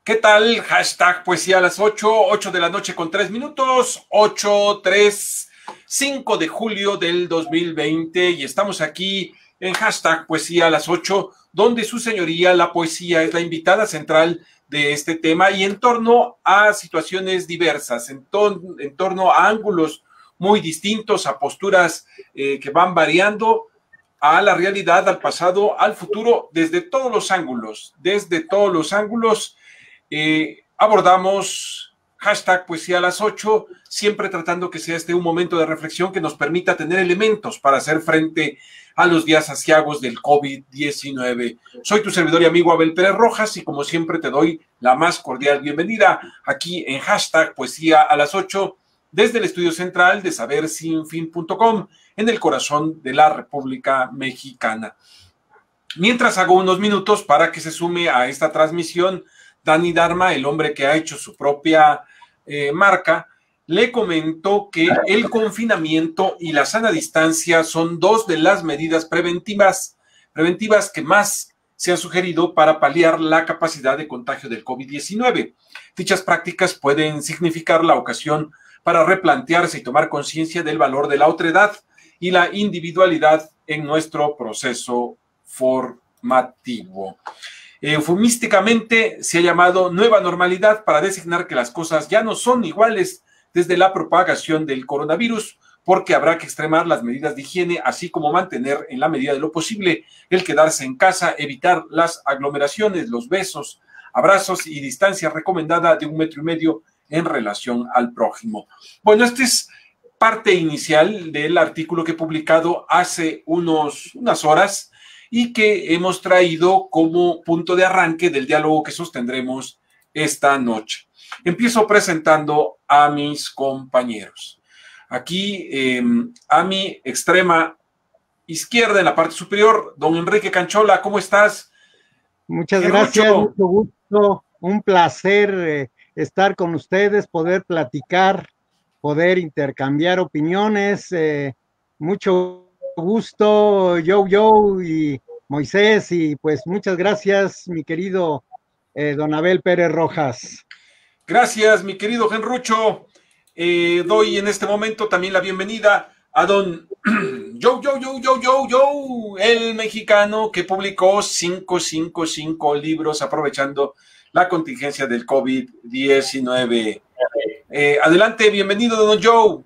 ¿Qué tal? Hashtag Poesía a las 8 de la noche con 3 minutos, 5 de julio del 2020 y estamos aquí en Hashtag Poesía a las 8, donde su señoría, la poesía, es la invitada central de este tema y en torno a situaciones diversas, en torno a ángulos muy distintos, a posturas que van variando, a la realidad, al pasado, al futuro, desde todos los ángulos, abordamos hashtag Poesía a las 8, siempre tratando que sea este un momento de reflexión que nos permita tener elementos para hacer frente a los días aciagos del COVID-19. Soy tu servidor y amigo Abel Pérez Rojas y como siempre te doy la más cordial bienvenida aquí en hashtag Poesía a las 8 desde el estudio central de sabersinfin.com en el corazón de la República Mexicana. Mientras hago unos minutos para que se sume a esta transmisión Dani Dharma, el hombre que ha hecho su propia marca, le comentó que el confinamiento y la sana distancia son dos de las medidas preventivas que más se han sugerido para paliar la capacidad de contagio del COVID-19. Dichas prácticas pueden significar la ocasión para replantearse y tomar conciencia del valor de la otredad y la individualidad en nuestro proceso formativo. Eufemísticamente se ha llamado nueva normalidad para designar que las cosas ya no son iguales desde la propagación del coronavirus, porque habrá que extremar las medidas de higiene, así como mantener en la medida de lo posible el quedarse en casa, evitar las aglomeraciones, los besos, abrazos y distancia recomendada de 1,5 metros en relación al prójimo. Bueno, este es parte inicial del artículo que he publicado hace unas horas y que hemos traído como punto de arranque del diálogo que sostendremos esta noche. Empiezo presentando a mis compañeros. Aquí, a mi extrema izquierda, en la parte superior, don Enrique Canchola, ¿cómo estás? Muchas gracias, mucho gusto, un placer estar con ustedes, poder platicar, poder intercambiar opiniones, mucho gusto, yo y Moisés, y pues muchas gracias, mi querido don Abel Pérez Rojas. Gracias, mi querido Genrucho. Doy en este momento también la bienvenida a don Yo, el mexicano que publicó 555 libros aprovechando la contingencia del COVID-19. Adelante, bienvenido, don Joe.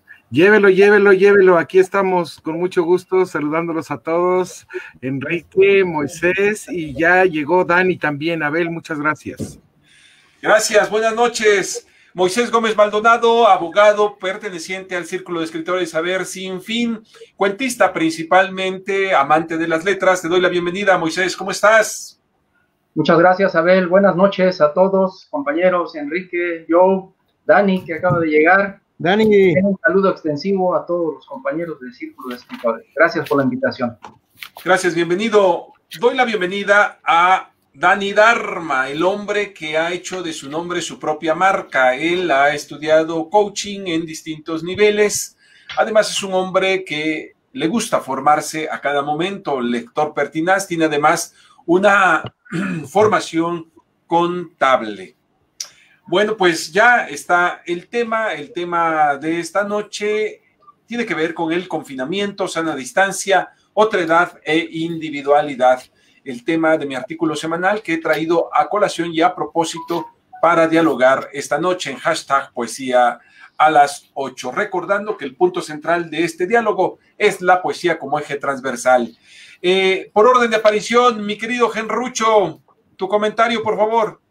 Llévelo. Aquí estamos con mucho gusto saludándolos a todos. Enrique, Moisés y ya llegó Dani también. Abel, muchas gracias. Gracias, buenas noches. Moisés Gómez Maldonado, abogado perteneciente al Círculo de Escritores Saber Sin Fin, cuentista principalmente, amante de las letras. Te doy la bienvenida, Moisés, ¿cómo estás? Muchas gracias, Abel. Buenas noches a todos, compañeros, Enrique, Joe, Dani, que acaba de llegar. Dani. Un saludo extensivo a todos los compañeros del Círculo de Escritores. Gracias por la invitación. Gracias, bienvenido. Doy la bienvenida a Dani Dharma, el hombre que ha hecho de su nombre su propia marca. Él ha estudiado coaching en distintos niveles. Además, es un hombre que le gusta formarse a cada momento, lector pertinaz. Tiene además una formación contable. Bueno, pues ya está el tema de esta noche tiene que ver con el confinamiento, sana distancia, otredad e individualidad. El tema de mi artículo semanal que he traído a colación y a propósito para dialogar esta noche en hashtag Poesía a las 8, recordando que el punto central de este diálogo es la poesía como eje transversal. Por orden de aparición, mi querido Genrucho, tu comentario, por favor.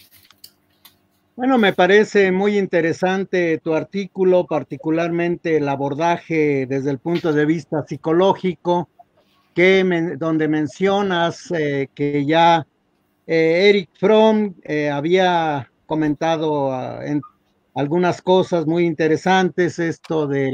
Bueno, me parece muy interesante tu artículo, particularmente el abordaje desde el punto de vista psicológico, donde mencionas que ya Erich Fromm había comentado algunas cosas muy interesantes, esto de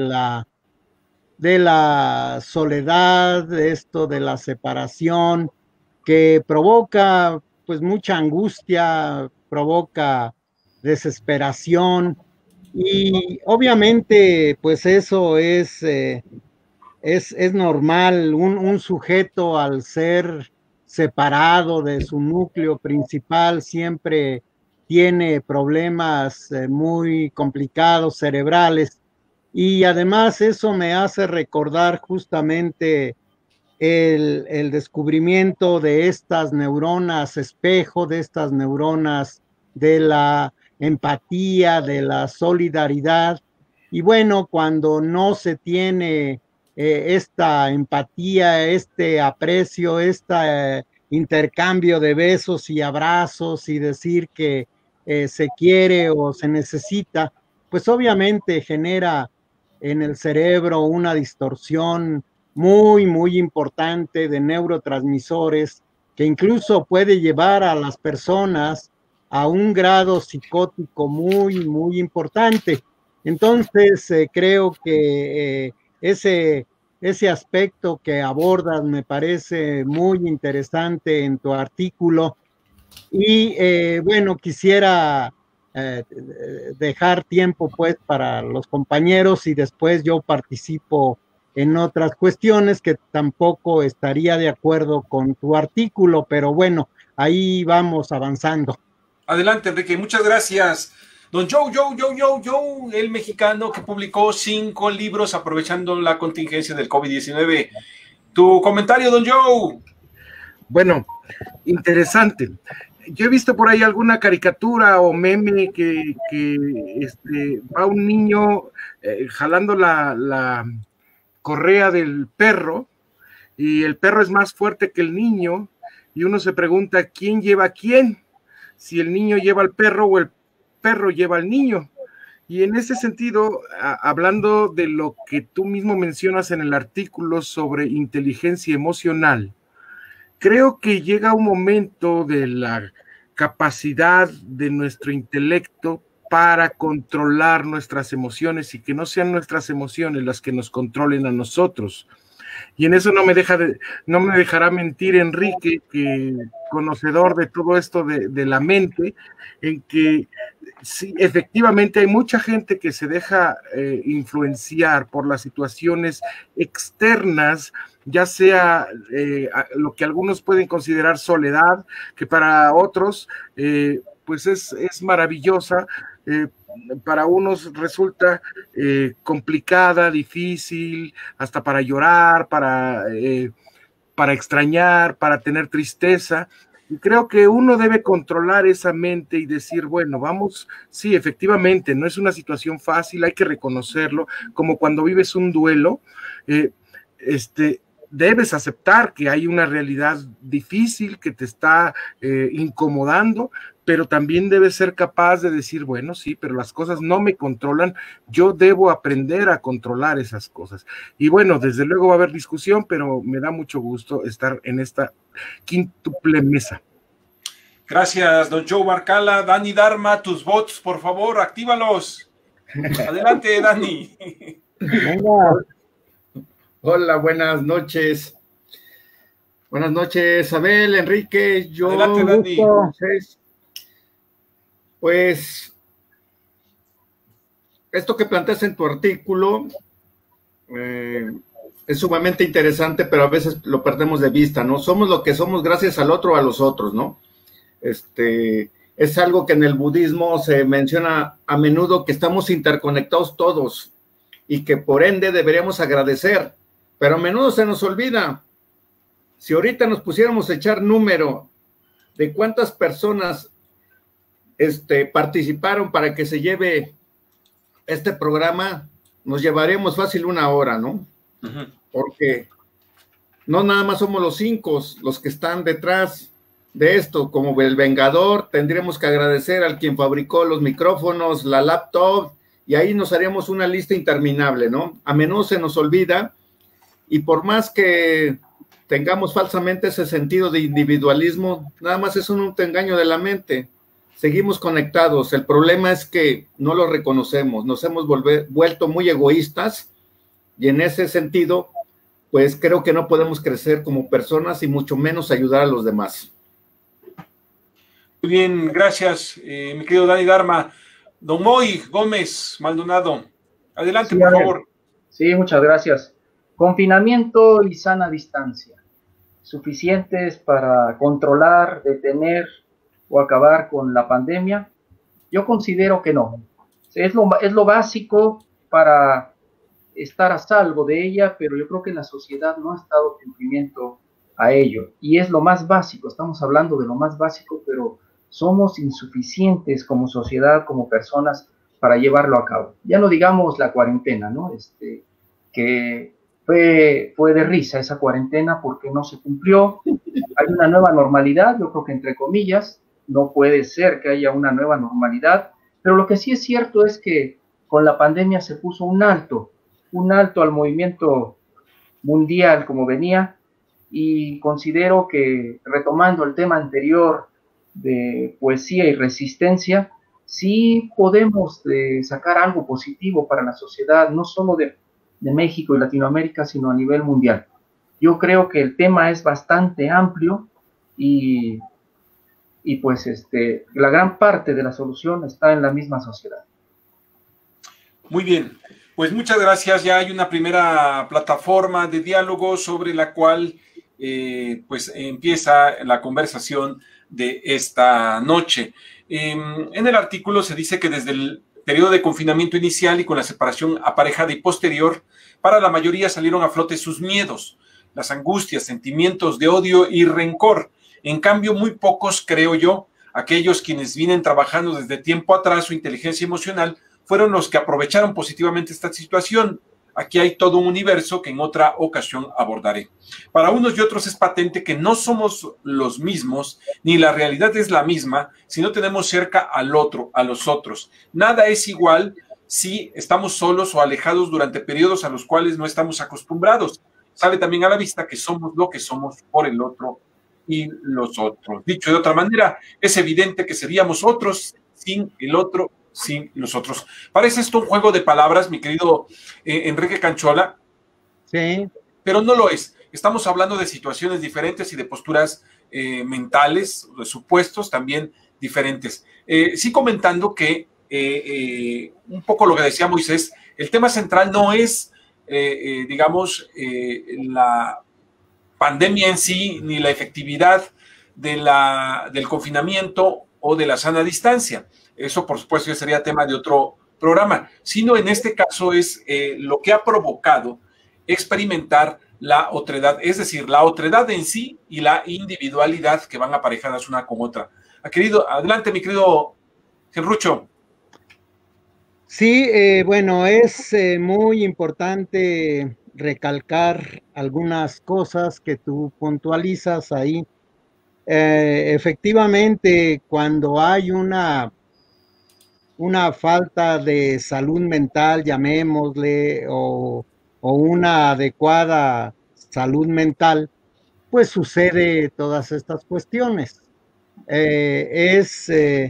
la soledad, esto de la separación, que provoca pues mucha angustia, provoca desesperación, y obviamente pues eso es normal. Un sujeto al ser separado de su núcleo principal siempre tiene problemas muy complicados cerebrales, y además eso me hace recordar justamente el descubrimiento de estas neuronas espejo, de estas neuronas de la empatía, de la solidaridad. Y bueno, cuando no se tiene esta empatía, este aprecio, este intercambio de besos y abrazos y decir que se quiere o se necesita, pues obviamente genera en el cerebro una distorsión muy, muy importante de neurotransmisores que incluso puede llevar a las personas a un grado psicótico muy, muy importante. Entonces, creo que ese aspecto que abordas me parece muy interesante en tu artículo. Y bueno, quisiera dejar tiempo pues para los compañeros y después yo participo en otras cuestiones que tampoco estaría de acuerdo con tu artículo, pero bueno, ahí vamos avanzando. Adelante, Enrique, muchas gracias. Don Joe, el mexicano que publicó 5 libros aprovechando la contingencia del COVID-19. Tu comentario, don Joe. Bueno, interesante. Yo he visto por ahí alguna caricatura o meme que va un niño jalando la correa del perro y el perro es más fuerte que el niño y uno se pregunta quién lleva a quién, si el niño lleva al perro o el perro lleva al niño. Y en ese sentido, hablando de lo que tú mismo mencionas en el artículo sobre inteligencia emocional, creo que llega un momento de la capacidad de nuestro intelecto para controlar nuestras emociones y que no sean nuestras emociones las que nos controlen a nosotros. Y en eso no me dejará mentir Enrique, que conocedor de todo esto de la mente, en que sí, efectivamente hay mucha gente que se deja influenciar por las situaciones externas, ya sea lo que algunos pueden considerar soledad, que para otros pues es maravillosa, para unos resulta complicada, difícil, hasta para llorar, para extrañar, para tener tristeza. Y creo que uno debe controlar esa mente y decir, bueno, vamos, sí, efectivamente, no es una situación fácil, hay que reconocerlo, como cuando vives un duelo, debes aceptar que hay una realidad difícil que te está incomodando, pero también debes ser capaz de decir, bueno, sí, pero las cosas no me controlan, yo debo aprender a controlar esas cosas. Y bueno, desde luego va a haber discusión, pero me da mucho gusto estar en esta quíntuple mesa. Gracias, don Joe Barcala. Dani Dharma, tus bots, por favor, actívalos. Adelante, Dani. Venga. Hola, buenas noches. Buenas noches, Abel, Enrique, yo. Adelante, Dani. Pues, esto que planteas en tu artículo es sumamente interesante, pero a veces lo perdemos de vista, ¿no? Somos lo que somos gracias al otro o a los otros, ¿no? Es algo que en el budismo se menciona a menudo, que estamos interconectados todos y que por ende deberíamos agradecer, pero a menudo se nos olvida. Si ahorita nos pusiéramos a echar número de cuántas personas participaron para que se lleve este programa, nos llevaríamos fácil 1 hora, ¿no? Uh-huh. Porque no nada más somos los 5 los que están detrás de esto, como el Vengador, tendríamos que agradecer al quien fabricó los micrófonos, la laptop, y ahí nos haríamos una lista interminable, ¿no? A menudo se nos olvida, y por más que tengamos falsamente ese sentido de individualismo, nada más es un autoengaño de la mente. Seguimos conectados, el problema es que no lo reconocemos, nos hemos vuelto muy egoístas, y en ese sentido, pues creo que no podemos crecer como personas y mucho menos ayudar a los demás. Muy bien, gracias, mi querido Dani Dharma. Don Moy Gómez Maldonado, adelante, por favor. Sí, muchas gracias. Confinamiento y sana distancia, suficientes para controlar, detener o acabar con la pandemia. Yo considero que no. Es lo básico para estar a salvo de ella, pero yo creo que la sociedad no ha estado en cumplimiento a ello. Y es lo más básico, estamos hablando de lo más básico, pero somos insuficientes como sociedad, como personas, para llevarlo a cabo. Ya no digamos la cuarentena, ¿no? Que fue de risa esa cuarentena porque no se cumplió. Hay una nueva normalidad, yo creo que entre comillas, no puede ser que haya una nueva normalidad, pero lo que sí es cierto es que con la pandemia se puso un alto al movimiento mundial como venía, y considero que, retomando el tema anterior de poesía y resistencia, sí podemos sacar algo positivo para la sociedad, no solo de México y Latinoamérica, sino a nivel mundial. Yo creo que el tema es bastante amplio y pues la gran parte de la solución está en la misma sociedad. Muy bien, pues muchas gracias. Ya hay una primera plataforma de diálogo sobre la cual pues empieza la conversación de esta noche. En el artículo se dice que desde el periodo de confinamiento inicial y con la separación aparejada y posterior, para la mayoría salieron a flote sus miedos, las angustias, sentimientos de odio y rencor. En cambio, muy pocos, creo yo, aquellos quienes vienen trabajando desde tiempo atrás su inteligencia emocional, fueron los que aprovecharon positivamente esta situación. Aquí hay todo un universo que en otra ocasión abordaré. Para unos y otros es patente que no somos los mismos, ni la realidad es la misma, si no tenemos cerca al otro, a los otros. Nada es igual si estamos solos o alejados durante periodos a los cuales no estamos acostumbrados. Sale también a la vista que somos lo que somos por el otro y los otros. Dicho de otra manera, es evidente que seríamos otros sin el otro, sin los otros. Parece esto un juego de palabras, mi querido Enrique Canchola. Sí. Pero no lo es. Estamos hablando de situaciones diferentes y de posturas mentales, de supuestos también diferentes. Sí comentando que un poco lo que decía Moisés, el tema central no es, digamos, la pandemia en sí, ni la efectividad del confinamiento o de la sana distancia. Eso, por supuesto, ya sería tema de otro programa, sino en este caso es lo que ha provocado experimentar la otredad, es decir, la otredad en sí y la individualidad que van aparejadas una con otra. Adelante, mi querido Genrucho. Sí, bueno, es muy importante recalcar algunas cosas que tú puntualizas ahí. Efectivamente, cuando hay una falta de salud mental, llamémosle, o una adecuada salud mental, pues sucede todas estas cuestiones. Es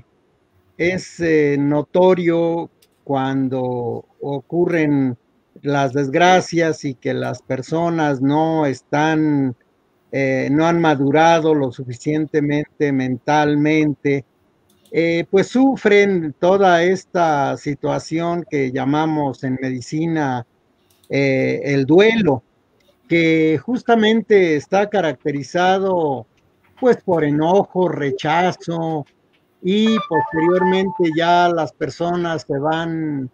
notorio cuando ocurren las desgracias y que las personas no están, no han madurado lo suficientemente mentalmente, pues sufren toda esta situación que llamamos en medicina el duelo, que justamente está caracterizado pues por enojo, rechazo, y posteriormente ya las personas se van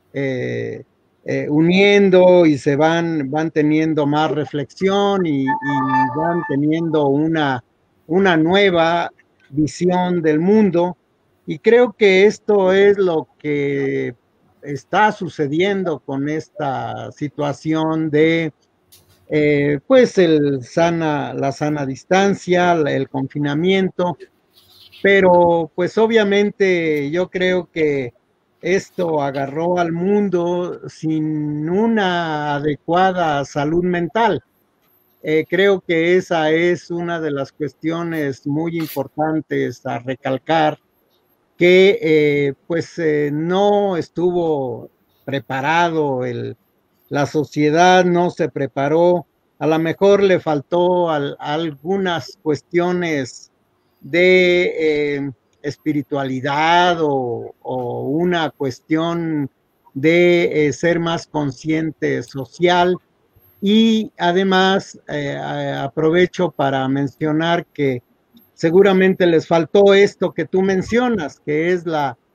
uniendo y se van teniendo más reflexión y van teniendo una nueva visión del mundo. Y creo que esto es lo que está sucediendo con esta situación de pues la sana distancia, el confinamiento, pero pues obviamente yo creo que esto agarró al mundo sin una adecuada salud mental. Creo que esa es una de las cuestiones muy importantes a recalcar, que pues no estuvo preparado, la sociedad no se preparó, a lo mejor le faltó algunas cuestiones de espiritualidad o una cuestión de ser más consciente social. Y además aprovecho para mencionar que seguramente les faltó esto que tú mencionas, que es la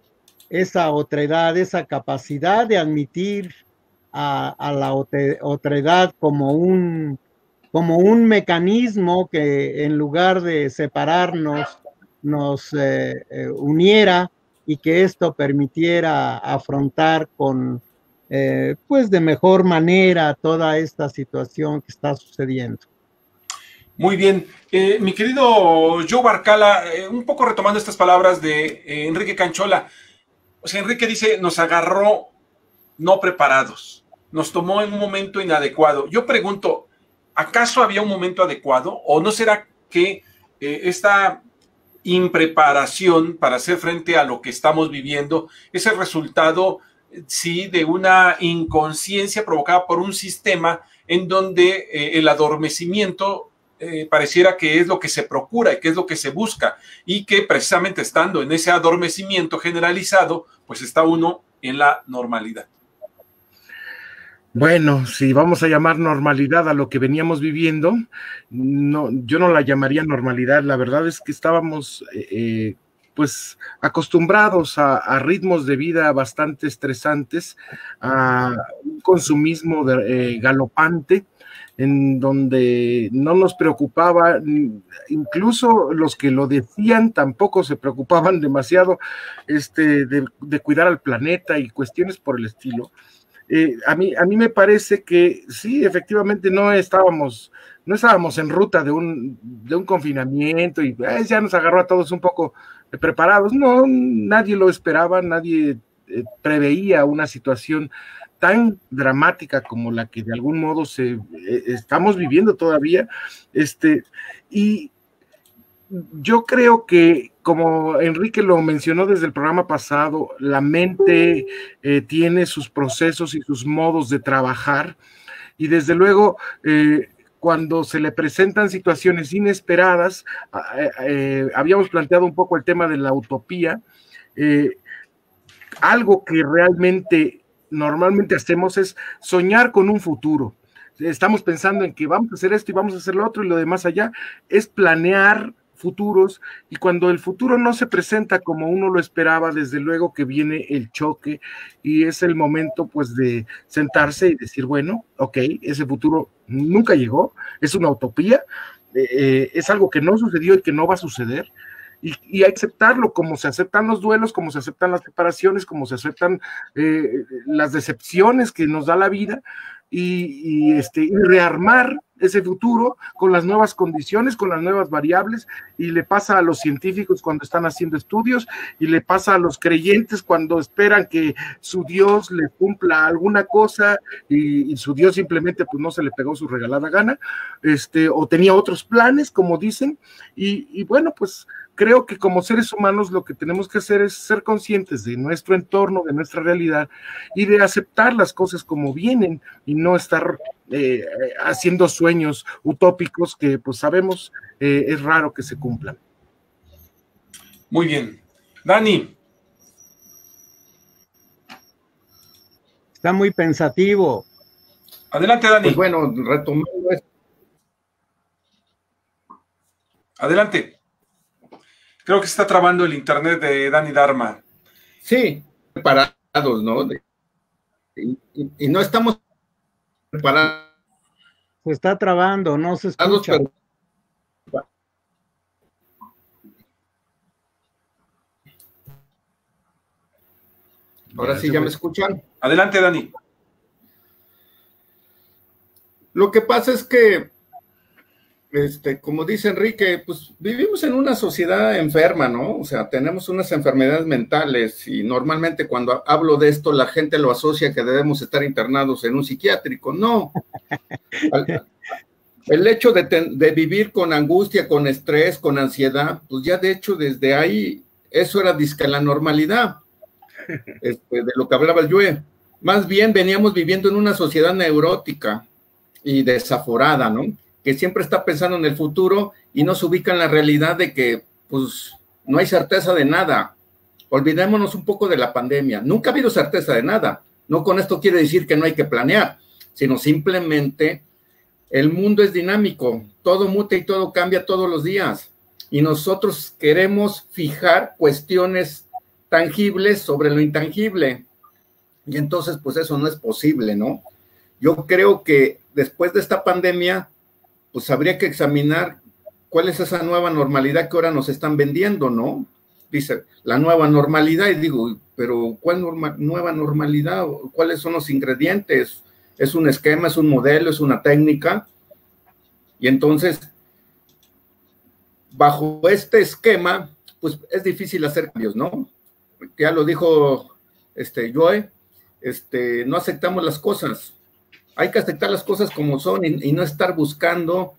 esa otredad, esa capacidad de admitir a la otredad como un mecanismo que en lugar de separarnos nos uniera, y que esto permitiera afrontar con pues de mejor manera toda esta situación que está sucediendo. Muy bien. Mi querido Joe Barcala, un poco retomando estas palabras de Enrique Canchola. O sea, Enrique dice, nos agarró no preparados, nos tomó en un momento inadecuado. Yo pregunto, ¿acaso había un momento adecuado? ¿O no será que esta impreparación para hacer frente a lo que estamos viviendo es el resultado, sí, de una inconsciencia provocada por un sistema en donde el adormecimiento pareciera que es lo que se procura y que es lo que se busca, y que precisamente estando en ese adormecimiento generalizado, pues está uno en la normalidad? Bueno, si vamos a llamar normalidad a lo que veníamos viviendo, no, yo no la llamaría normalidad. La verdad es que estábamos pues acostumbrados a ritmos de vida bastante estresantes, a un consumismo galopante, en donde no nos preocupaba, incluso los que lo decían tampoco se preocupaban demasiado de cuidar al planeta y cuestiones por el estilo. A mí me parece que sí, efectivamente no estábamos en ruta de un confinamiento y ya nos agarró a todos un poco preparados. No, nadie lo esperaba, nadie preveía una situación tan dramática como la que de algún modo estamos viviendo todavía. Y yo creo que, como Enrique lo mencionó desde el programa pasado, la mente tiene sus procesos y sus modos de trabajar, y desde luego cuando se le presentan situaciones inesperadas, habíamos planteado un poco el tema de la utopía, algo que realmente normalmente hacemos es soñar con un futuro. Estamos pensando en que vamos a hacer esto y vamos a hacer lo otro y lo demás allá, es planear futuros, y cuando el futuro no se presenta como uno lo esperaba, desde luego que viene el choque, y es el momento pues de sentarse y decir, bueno, ok, ese futuro nunca llegó, es una utopía, es algo que no sucedió y que no va a suceder, y aceptarlo, como se aceptan los duelos, como se aceptan las separaciones, como se aceptan las decepciones que nos da la vida, y rearmar ese futuro con las nuevas condiciones, con las nuevas variables, y le pasa a los científicos cuando están haciendo estudios, y le pasa a los creyentes cuando esperan que su Dios le cumpla alguna cosa, y su Dios simplemente pues no se le pegó su regalada gana, o tenía otros planes, como dicen, y bueno, pues creo que como seres humanos lo que tenemos que hacer es ser conscientes de nuestro entorno, de nuestra realidad, y de aceptar las cosas como vienen, y no estar haciendo sueños utópicos que pues sabemos es raro que se cumplan. Muy bien. Dani. Está muy pensativo. Adelante, Dani. Pues bueno, retomando esto. Adelante. Creo que se está trabando el internet de Dani Dharma. Sí, preparados, ¿no? Y no estamos preparados. Se está trabando, no se escucha. Ahora sí, ¿ya me escuchan? Adelante, Dani. Lo que pasa es que, como dice Enrique, pues vivimos en una sociedad enferma, ¿no? O sea, tenemos unas enfermedades mentales, y normalmente cuando hablo de esto la gente lo asocia que debemos estar internados en un psiquiátrico. No. El hecho de vivir con angustia, con estrés, con ansiedad, pues ya de hecho desde ahí, eso era dizque la normalidad, de lo que hablaba el Yue. Más bien veníamos viviendo en una sociedad neurótica y desaforada, ¿no? Que siempre está pensando en el futuro y no se ubica en la realidad de que, pues, no hay certeza de nada. Olvidémonos un poco de la pandemia. Nunca ha habido certeza de nada. No con esto quiere decir que no hay que planear, sino simplemente el mundo es dinámico. Todo muta y todo cambia todos los días. Y nosotros queremos fijar cuestiones tangibles sobre lo intangible. Y entonces, pues eso no es posible, ¿no? Yo creo que después de esta pandemia, pues habría que examinar cuál es esa nueva normalidad que ahora nos están vendiendo, ¿no? Dice, la nueva normalidad, y digo, pero ¿cuál nueva normalidad? ¿Cuáles son los ingredientes? ¿Es un esquema, es un modelo, es una técnica? Y entonces, bajo este esquema, pues es difícil hacer cambios, ¿no? Ya lo dijo Joe, no aceptamos las cosas. Hay que aceptar las cosas como son y no estar buscando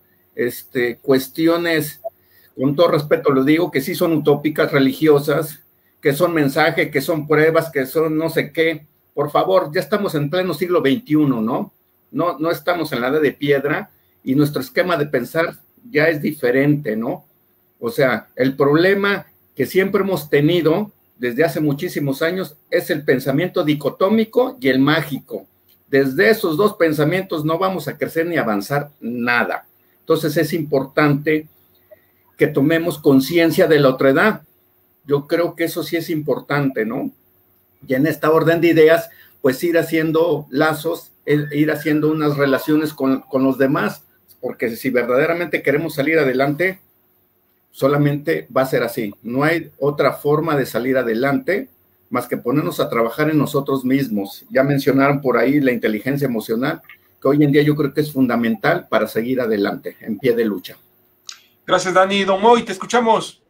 cuestiones, con todo respeto lo digo, que sí son utópicas, religiosas, que son mensaje, que son pruebas, que son no sé qué. Por favor, ya estamos en pleno siglo XXI, ¿no? No estamos en la edad de piedra y nuestro esquema de pensar ya es diferente, ¿no? O sea, el problema que siempre hemos tenido desde hace muchísimos años es el pensamiento dicotómico y el mágico. Desde esos dos pensamientos no vamos a crecer ni avanzar nada. Entonces es importante que tomemos conciencia de la otredad. Yo creo que eso sí es importante, ¿no? Y en esta orden de ideas, pues ir haciendo lazos, ir haciendo unas relaciones con los demás, porque si verdaderamente queremos salir adelante, solamente va a ser así. No hay otra forma de salir adelante más que ponernos a trabajar en nosotros mismos. Ya mencionaron por ahí la inteligencia emocional, que hoy en día yo creo que es fundamental para seguir adelante, en pie de lucha. Gracias, Dani. Don Moy, te escuchamos.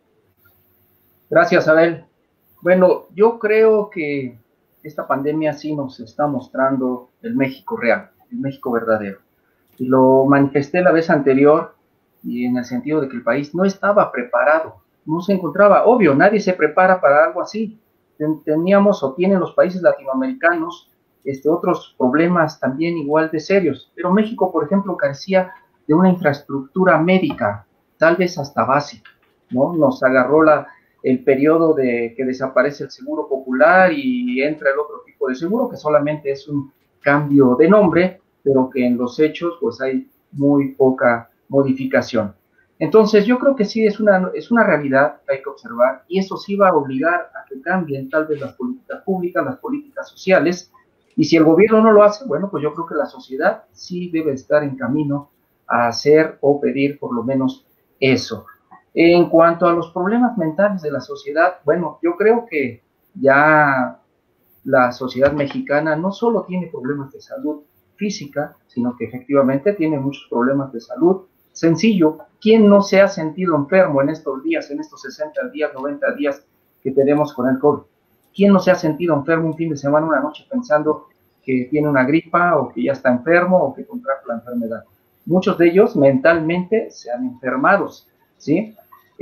Gracias, Abel. Bueno, yo creo que esta pandemia sí nos está mostrando el México real, el México verdadero. Y lo manifesté la vez anterior, y en el sentido de que el país no estaba preparado, no se encontraba, obvio, nadie se prepara para algo así. Teníamos o tienen los países latinoamericanos otros problemas también igual de serios, pero México, por ejemplo, carecía de una infraestructura médica, tal vez hasta básica, ¿no? Nos agarró el periodo de que desaparece el seguro popular y entra el otro tipo de seguro, que solamente es un cambio de nombre, pero que en los hechos pues hay muy poca modificación. Entonces yo creo que sí es una realidad que hay que observar, y eso sí va a obligar a que cambien tal vez las políticas públicas, las políticas sociales, y si el gobierno no lo hace, bueno, pues yo creo que la sociedad sí debe estar en camino a hacer o pedir por lo menos eso. En cuanto a los problemas mentales de la sociedad, bueno, yo creo que ya la sociedad mexicana no solo tiene problemas de salud física, sino que efectivamente tiene muchos problemas de salud. Sencillo, ¿quién no se ha sentido enfermo en estos días, en estos 60 días, 90 días que tenemos con el COVID? ¿Quién no se ha sentido enfermo un fin de semana, una noche, pensando que tiene una gripa o que ya está enfermo o que contrajo la enfermedad? Muchos de ellos mentalmente se han enfermado, ¿sí?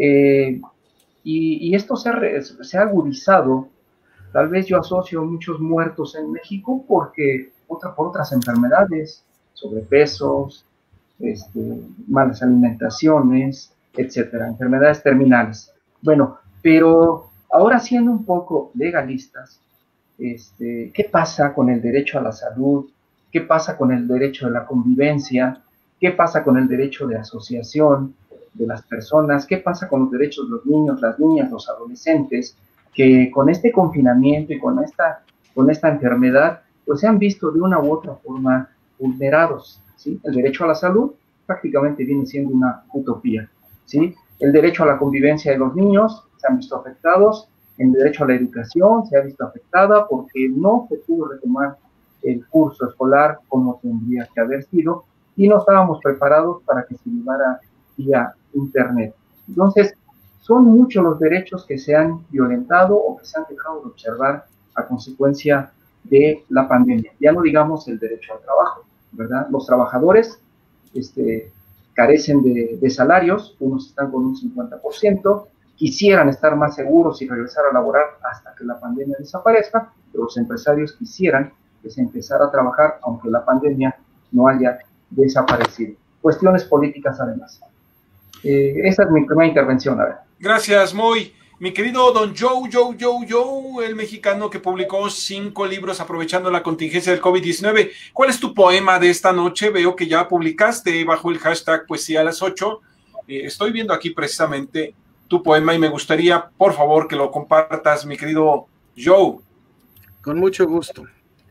Y esto se ha agudizado. Tal vez yo asocio muchos muertos en México por otras enfermedades, sobrepesos, malas alimentaciones, etcétera, enfermedades terminales. Bueno, pero ahora siendo un poco legalistas, ¿qué pasa con el derecho a la salud? ¿Qué pasa con el derecho de la convivencia? ¿Qué pasa con el derecho de asociación de las personas? ¿Qué pasa con los derechos de los niños, las niñas, los adolescentes, que con este confinamiento y con esta enfermedad, pues se han visto de una u otra forma vulnerados, ¿sí? El derecho a la salud prácticamente viene siendo una utopía, ¿sí? El derecho a la convivencia de los niños se han visto afectados, el derecho a la educación se ha visto afectada porque no se pudo retomar el curso escolar como tendría que haber sido, y no estábamos preparados para que se llevara vía internet. Entonces, son muchos los derechos que se han violentado o que se han dejado de observar a consecuencia de la pandemia. Ya no digamos el derecho al trabajo, ¿verdad? Los trabajadores carecen de salarios, unos están con un 50%, quisieran estar más seguros y regresar a laborar hasta que la pandemia desaparezca, pero los empresarios quisieran que se empezara a trabajar aunque la pandemia no haya desaparecido. Cuestiones políticas además. Esa es mi primera intervención, a ver. Gracias, Moy. Mi querido don Joe, el mexicano que publicó 5 libros aprovechando la contingencia del COVID-19. ¿Cuál es tu poema de esta noche? Veo que ya publicaste bajo el hashtag Poesía a las 8. Estoy viendo aquí precisamente tu poema y me gustaría, por favor, que lo compartas, mi querido Joe. Con mucho gusto.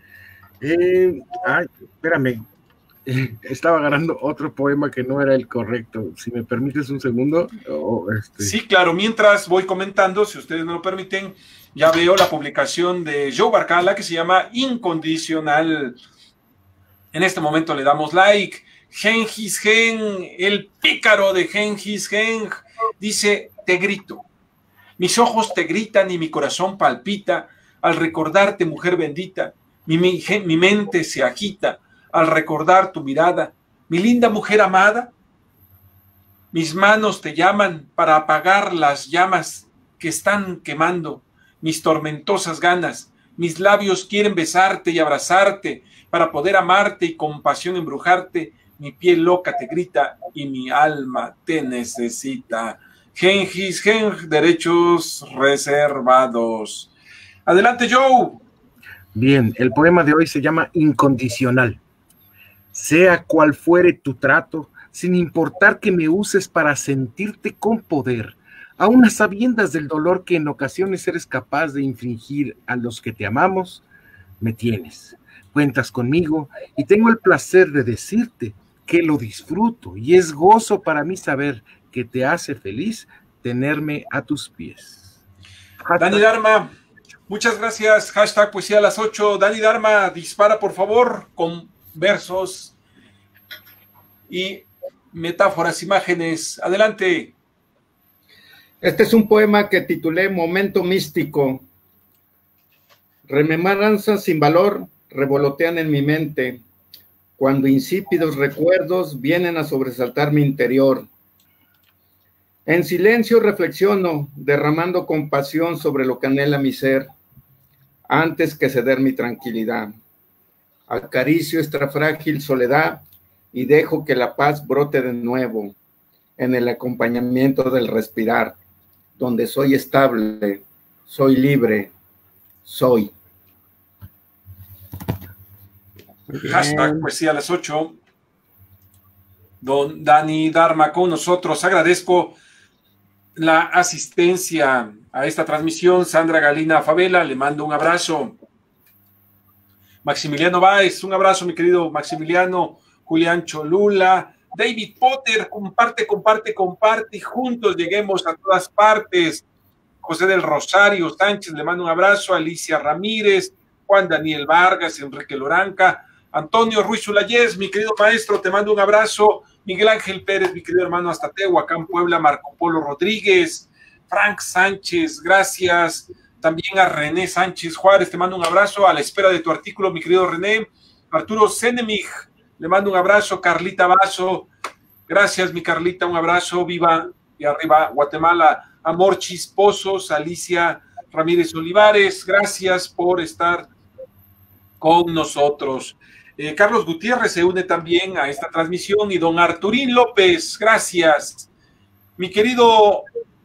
Espérame. Estaba agarrando otro poema que no era el correcto. Si me permites un segundo. Sí, claro. Mientras voy comentando, si ustedes me lo permiten, ya veo la publicación de Joe Barcala que se llama Incondicional. En este momento le damos like. Gengis Gen, el pícaro de Gengis Gen, dice: te grito. Mis ojos te gritan y mi corazón palpita al recordarte, mujer bendita. Mi mente se agita al recordar tu mirada. Mi linda mujer amada, mis manos te llaman para apagar las llamas que están quemando mis tormentosas ganas. Mis labios quieren besarte y abrazarte para poder amarte y con pasión embrujarte. Mi piel loca te grita y mi alma te necesita. Gengis Gen, derechos reservados. Adelante, Joe. Bien, el poema de hoy se llama Incondicional. Sea cual fuere tu trato, sin importar que me uses para sentirte con poder, aun a sabiendas del dolor que en ocasiones eres capaz de infligir a los que te amamos, me tienes. Cuentas conmigo y tengo el placer de decirte que lo disfruto y es gozo para mí saber que te hace feliz tenerme a tus pies. Dani Dharma, muchas gracias. Hashtag Poesía a las 8. Dani Dharma, dispara por favor con versos y metáforas, imágenes. Adelante. Este es un poema que titulé Momento Místico. Remembranzas sin valor revolotean en mi mente cuando insípidos recuerdos vienen a sobresaltar mi interior. En silencio reflexiono, derramando compasión sobre lo que anhela mi ser, antes que ceder mi tranquilidad. Acaricio esta frágil soledad y dejo que la paz brote de nuevo en el acompañamiento del respirar, donde soy estable, soy libre, soy. Hashtag Poesía a las 8. Don Dani Dharma con nosotros. Agradezco la asistencia a esta transmisión. Sandra Galina Favela, le mando un abrazo. Maximiliano Báez, un abrazo, mi querido Maximiliano. Julián Cholula, David Potter, comparte y juntos lleguemos a todas partes. José del Rosario Sánchez, le mando un abrazo. Alicia Ramírez, Juan Daniel Vargas, Enrique Loranca, Antonio Ruiz Ulayés, mi querido maestro, te mando un abrazo. Miguel Ángel Pérez, mi querido hermano hasta Tehuacán, Puebla, Marco Polo Rodríguez, Frank Sánchez, gracias. También a René Sánchez Juárez, te mando un abrazo. A la espera de tu artículo, mi querido René. Arturo Zenemig, le mando un abrazo. Carlita Vaso, gracias, mi Carlita, un abrazo. Viva y arriba Guatemala. Amor Chisposos, Alicia Ramírez Olivares, gracias por estar con nosotros. Carlos Gutiérrez se une también a esta transmisión y don Arturín López, gracias. Mi querido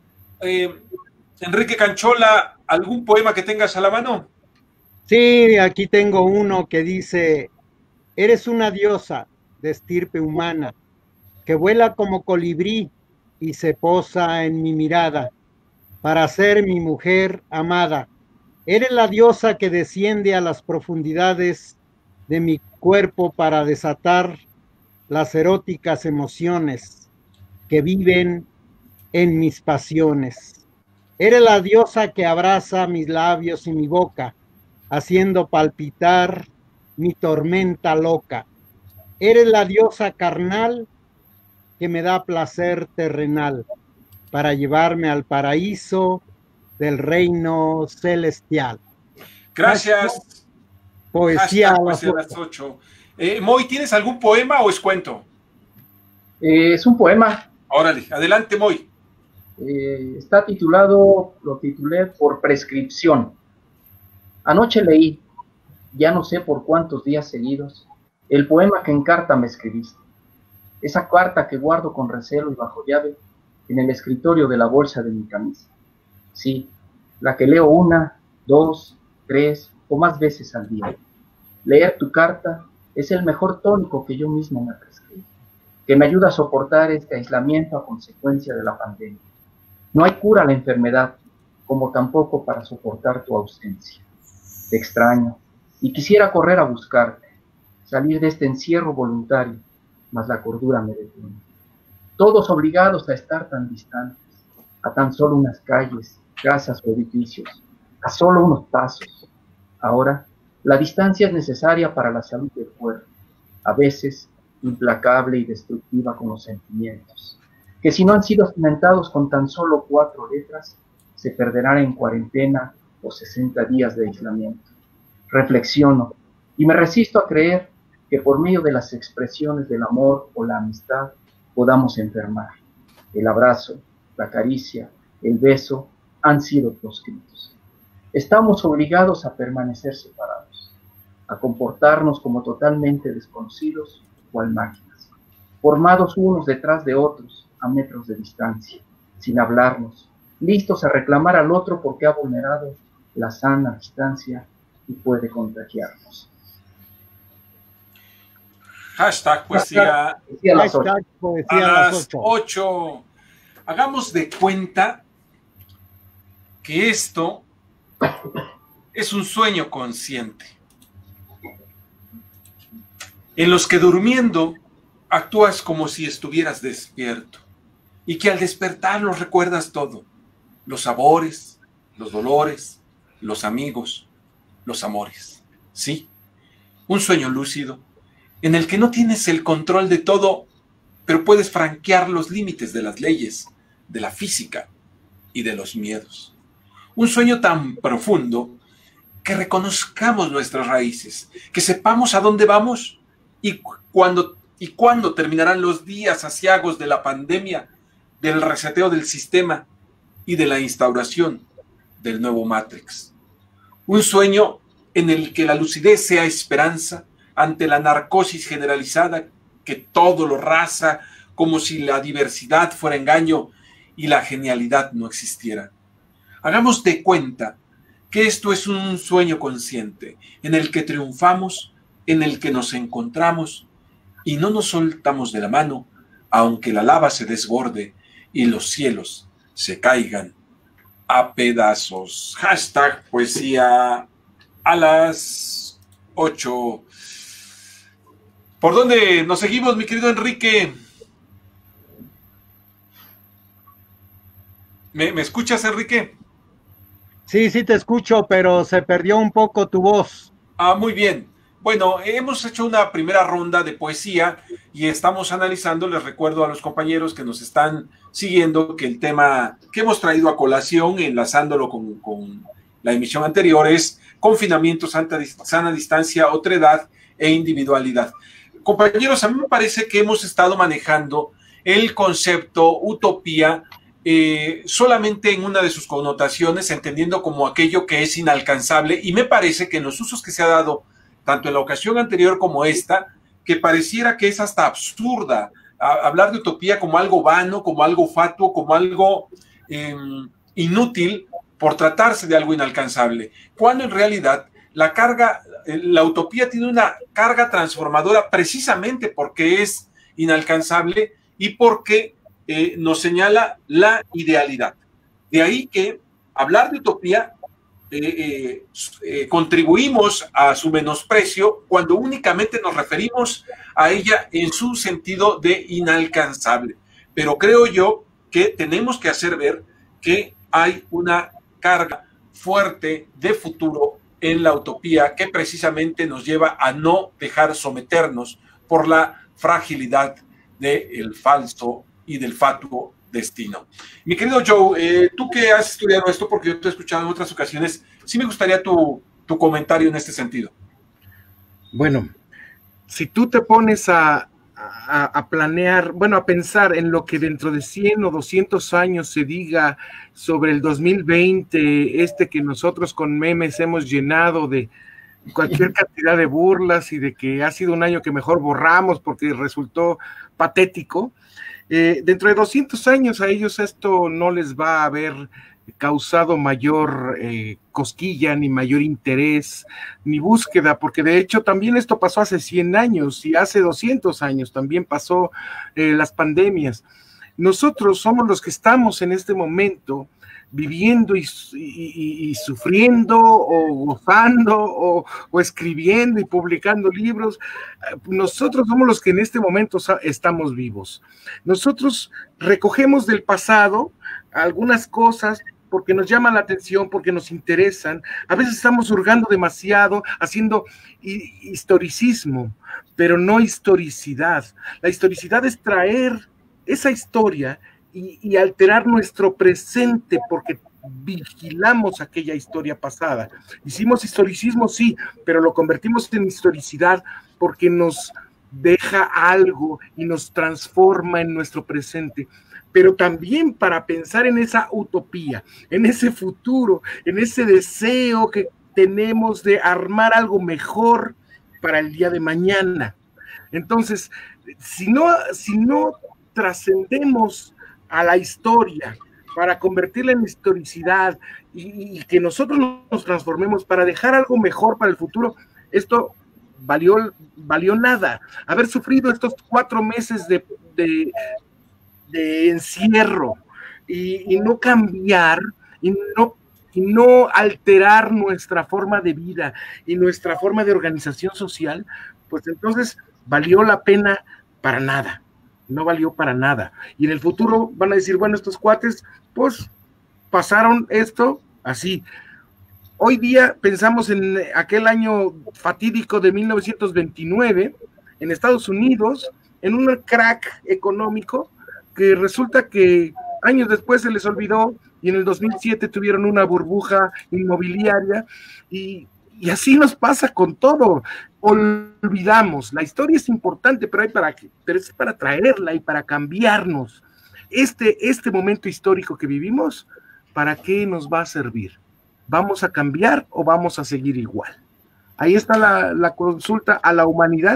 Enrique Canchola, ¿algún poema que tengas a la mano? Sí, aquí tengo uno que dice: eres una diosa de estirpe humana, que vuela como colibrí y se posa en mi mirada, para ser mi mujer amada. Eres la diosa que desciende a las profundidades de mi cuerpo para desatar las eróticas emociones que viven en mis pasiones. Eres la diosa que abraza mis labios y mi boca, haciendo palpitar mi tormenta loca. Eres la diosa carnal que me da placer terrenal para llevarme al paraíso del reino celestial. Gracias. Poesía a las 8. Moy, ¿tienes algún poema o es cuento? Es un poema. Órale, adelante, Moy. Está titulado, lo titulé Por prescripción. Anoche leí, ya no sé por cuántos días seguidos, el poema que en carta me escribiste. Esa carta que guardo con recelo y bajo llave en el escritorio de la bolsa de mi camisa. Sí, la que leo 1, 2, 3 o más veces al día. Leer tu carta es el mejor tónico que yo mismo me prescribo, que me ayuda a soportar este aislamiento a consecuencia de la pandemia. No hay cura a la enfermedad, como tampoco para soportar tu ausencia. Te extraño y quisiera correr a buscarte, salir de este encierro voluntario, mas la cordura me detiene. Todos obligados a estar tan distantes, a tan solo unas calles, casas o edificios, a solo unos pasos. Ahora, la distancia es necesaria para la salud del cuerpo, a veces implacable y destructiva con los sentimientos, que si no han sido cimentados con tan solo 4 letras, se perderán en cuarentena o 60 días de aislamiento. Reflexiono y me resisto a creer que por medio de las expresiones del amor o la amistad podamos enfermar. El abrazo, la caricia, el beso han sido proscritos. Estamos obligados a permanecer separados, a comportarnos como totalmente desconocidos, cual máquinas, formados unos detrás de otros a metros de distancia, sin hablarnos, listos a reclamar al otro porque ha vulnerado la sana distancia y puede contagiarnos. Hashtag poesía a las 8. Hagamos de cuenta que esto es un sueño consciente, en los que durmiendo actúas como si estuvieras despierto y que al despertar lo recuerdas todo, los sabores, los dolores, los amigos, los amores. Sí, un sueño lúcido en el que no tienes el control de todo, pero puedes franquear los límites de las leyes, de la física y de los miedos. Un sueño tan profundo que reconozcamos nuestras raíces, que sepamos a dónde vamos y cuándo terminarán los días aciagos de la pandemia, del reseteo del sistema y de la instauración del nuevo Matrix. Un sueño en el que la lucidez sea esperanza ante la narcosis generalizada que todo lo raza, como si la diversidad fuera engaño y la genialidad no existiera. Hagamos de cuenta que esto es un sueño consciente, en el que triunfamos, en el que nos encontramos y no nos soltamos de la mano, aunque la lava se desborde y los cielos se caigan a pedazos. Hashtag poesía a las 8. ¿Por dónde nos seguimos, mi querido Enrique? ¿Me escuchas, Enrique? Sí, sí te escucho, pero se perdió un poco tu voz. Ah, muy bien. Bueno, hemos hecho una primera ronda de poesía y estamos analizando, les recuerdo a los compañeros que nos están siguiendo que el tema que hemos traído a colación, enlazándolo con la emisión anterior, es confinamiento, sana distancia, otredad e individualidad. Compañeros, a mí me parece que hemos estado manejando el concepto utopía solamente en una de sus connotaciones, entendiendo como aquello que es inalcanzable, y me parece que en los usos que se ha dado, tanto en la ocasión anterior como esta, que pareciera que es hasta absurda hablar de utopía como algo vano, como algo fatuo, como algo inútil por tratarse de algo inalcanzable, cuando en realidad la utopía tiene una carga transformadora precisamente porque es inalcanzable y porque nos señala la idealidad. De ahí que hablar de utopía contribuimos a su menosprecio cuando únicamente nos referimos a ella en su sentido de inalcanzable. Pero creo yo que tenemos que hacer ver que hay una carga fuerte de futuro en la utopía que precisamente nos lleva a no dejar someternos por la fragilidad del falso y del fatuo destino. Mi querido Joe, tú que has estudiado esto, porque yo te he escuchado en otras ocasiones, sí me gustaría tu comentario en este sentido. Bueno, si tú te pones a planear, bueno, a pensar en lo que dentro de 100 o 200 años se diga sobre el 2020, que nosotros con memes hemos llenado de cualquier cantidad de burlas y de que ha sido un año que mejor borramos porque resultó patético, dentro de 200 años a ellos esto no les va a haber causado mayor cosquilla, ni mayor interés, ni búsqueda, porque de hecho también esto pasó hace 100 años y hace 200 años también pasó las pandemias. nosotros somos los que estamos en este momento viviendo y sufriendo o gozando o escribiendo y publicando libros. Nosotros somos los que en este momento estamos vivos. Nosotros recogemos del pasado algunas cosas porque nos llaman la atención, porque nos interesan. A veces estamos hurgando demasiado, haciendo historicismo, pero no historicidad. La historicidad es traer esa historia y alterar nuestro presente porque vigilamos aquella historia pasada. Hicimos historicismo, sí, pero lo convertimos en historicidad porque nos deja algo y nos transforma en nuestro presente, pero también para pensar en esa utopía, en ese futuro, en ese deseo que tenemos de armar algo mejor para el día de mañana. Entonces, si no trascendemos a la historia para convertirla en historicidad y que nosotros nos transformemos para dejar algo mejor para el futuro, esto valió nada. Haber sufrido estos 4 meses de encierro y no cambiar y no alterar nuestra forma de vida y nuestra forma de organización social, pues entonces valió la pena para nada. No valió para nada. Y en el futuro van a decir, bueno, estos cuates, pues, pasaron esto así. Hoy día pensamos en aquel año fatídico de 1929, en Estados Unidos, en un crack económico que resulta que años después se les olvidó y en el 2007 tuvieron una burbuja inmobiliaria y así nos pasa con todo. Olvidamos, la historia es importante, pero es para traerla y para cambiarnos. Este momento histórico que vivimos, ¿para qué nos va a servir? ¿Vamos a cambiar o vamos a seguir igual? Ahí está la consulta a la humanidad.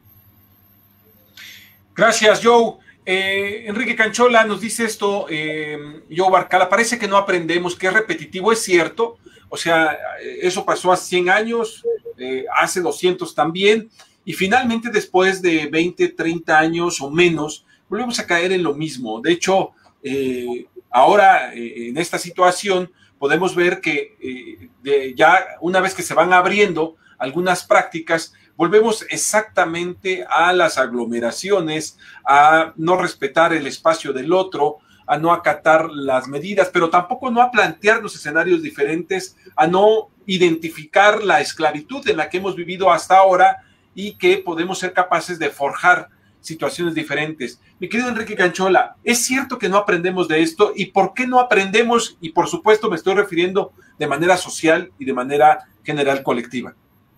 Gracias, Joe. Enrique Canchola nos dice esto, Joe Barcala, parece que no aprendemos, que es repetitivo, es cierto. O sea, eso pasó hace 100 años, hace 200 también, y finalmente después de 20, 30 años o menos, volvemos a caer en lo mismo. De hecho, ahora en esta situación podemos ver que ya una vez que se van abriendo algunas prácticas, volvemos exactamente a las aglomeraciones, a no respetar el espacio del otro, a no acatar las medidas, pero tampoco no a plantearnos escenarios diferentes, a no identificar la esclavitud en la que hemos vivido hasta ahora y que podemos ser capaces de forjar situaciones diferentes. Mi querido Enrique Canchola, ¿es cierto que no aprendemos de esto? ¿Y por qué no aprendemos? Y por supuesto me estoy refiriendo de manera social y de manera general colectiva.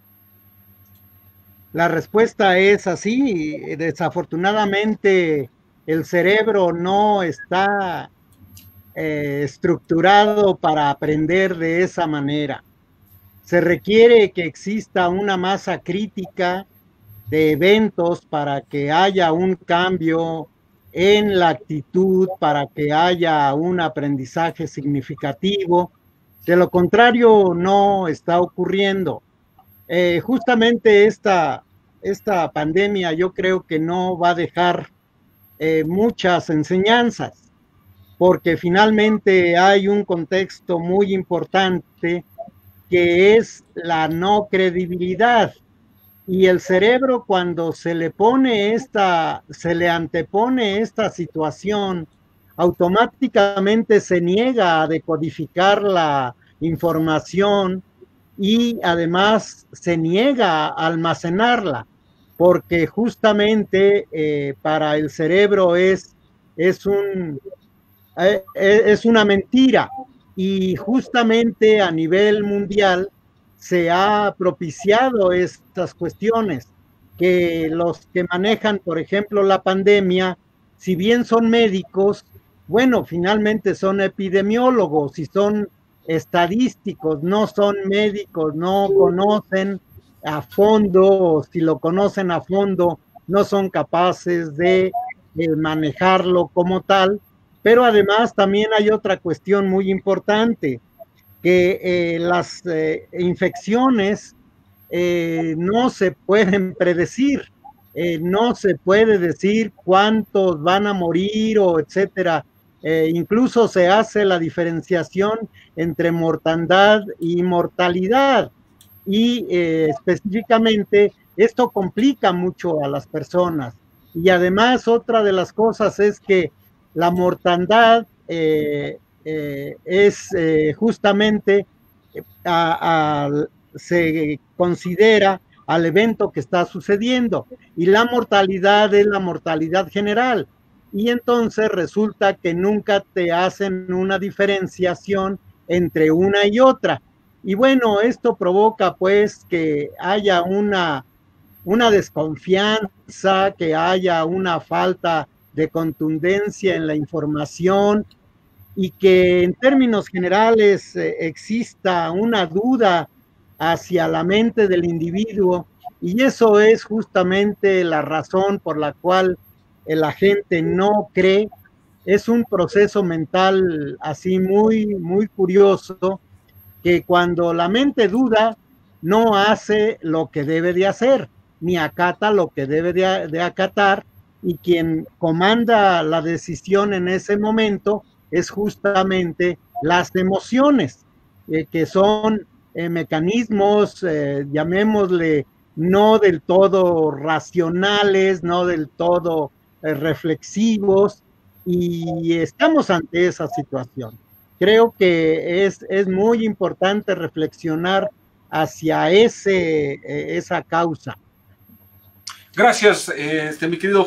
La respuesta es así. Desafortunadamente, el cerebro no está estructurado para aprender de esa manera. Se requiere que exista una masa crítica de eventos para que haya un cambio en la actitud, para que haya un aprendizaje significativo. De lo contrario, no está ocurriendo. Justamente esta pandemia yo creo que no va a dejar muchas enseñanzas, porque finalmente hay un contexto muy importante que es la no credibilidad, y el cerebro cuando se le antepone esta situación, automáticamente se niega a decodificar la información y además se niega a almacenarla, porque justamente para el cerebro es una mentira, y justamente a nivel mundial se ha propiciado estas cuestiones, que los que manejan, por ejemplo, la pandemia, si bien son médicos, bueno, finalmente son epidemiólogos y son estadísticos, no son médicos, no conocen a fondo, o si lo conocen a fondo, no son capaces de manejarlo como tal. Pero además también hay otra cuestión muy importante, que las infecciones no se pueden predecir. no se puede decir cuántos van a morir o etcétera. Incluso se hace la diferenciación entre mortandad y mortalidad, y específicamente esto complica mucho a las personas. Y además otra de las cosas es que la mortandad es justamente se considera al evento que está sucediendo, y la mortalidad es la mortalidad general, y entonces resulta que nunca te hacen una diferenciación entre una y otra. Y bueno, esto provoca pues que haya una desconfianza, que haya una falta de contundencia en la información, y que en términos generales exista una duda hacia la mente del individuo, y eso es justamente la razón por la cual la gente no cree. Es un proceso mental así muy, muy curioso, que cuando la mente duda, no hace lo que debe de hacer, ni acata lo que debe de acatar, y quien comanda la decisión en ese momento es justamente las emociones, que son mecanismos, llamémosle, no del todo racionales, no del todo reflexivos, y estamos ante esa situación. Creo que es muy importante reflexionar hacia esa causa. Gracias, mi querido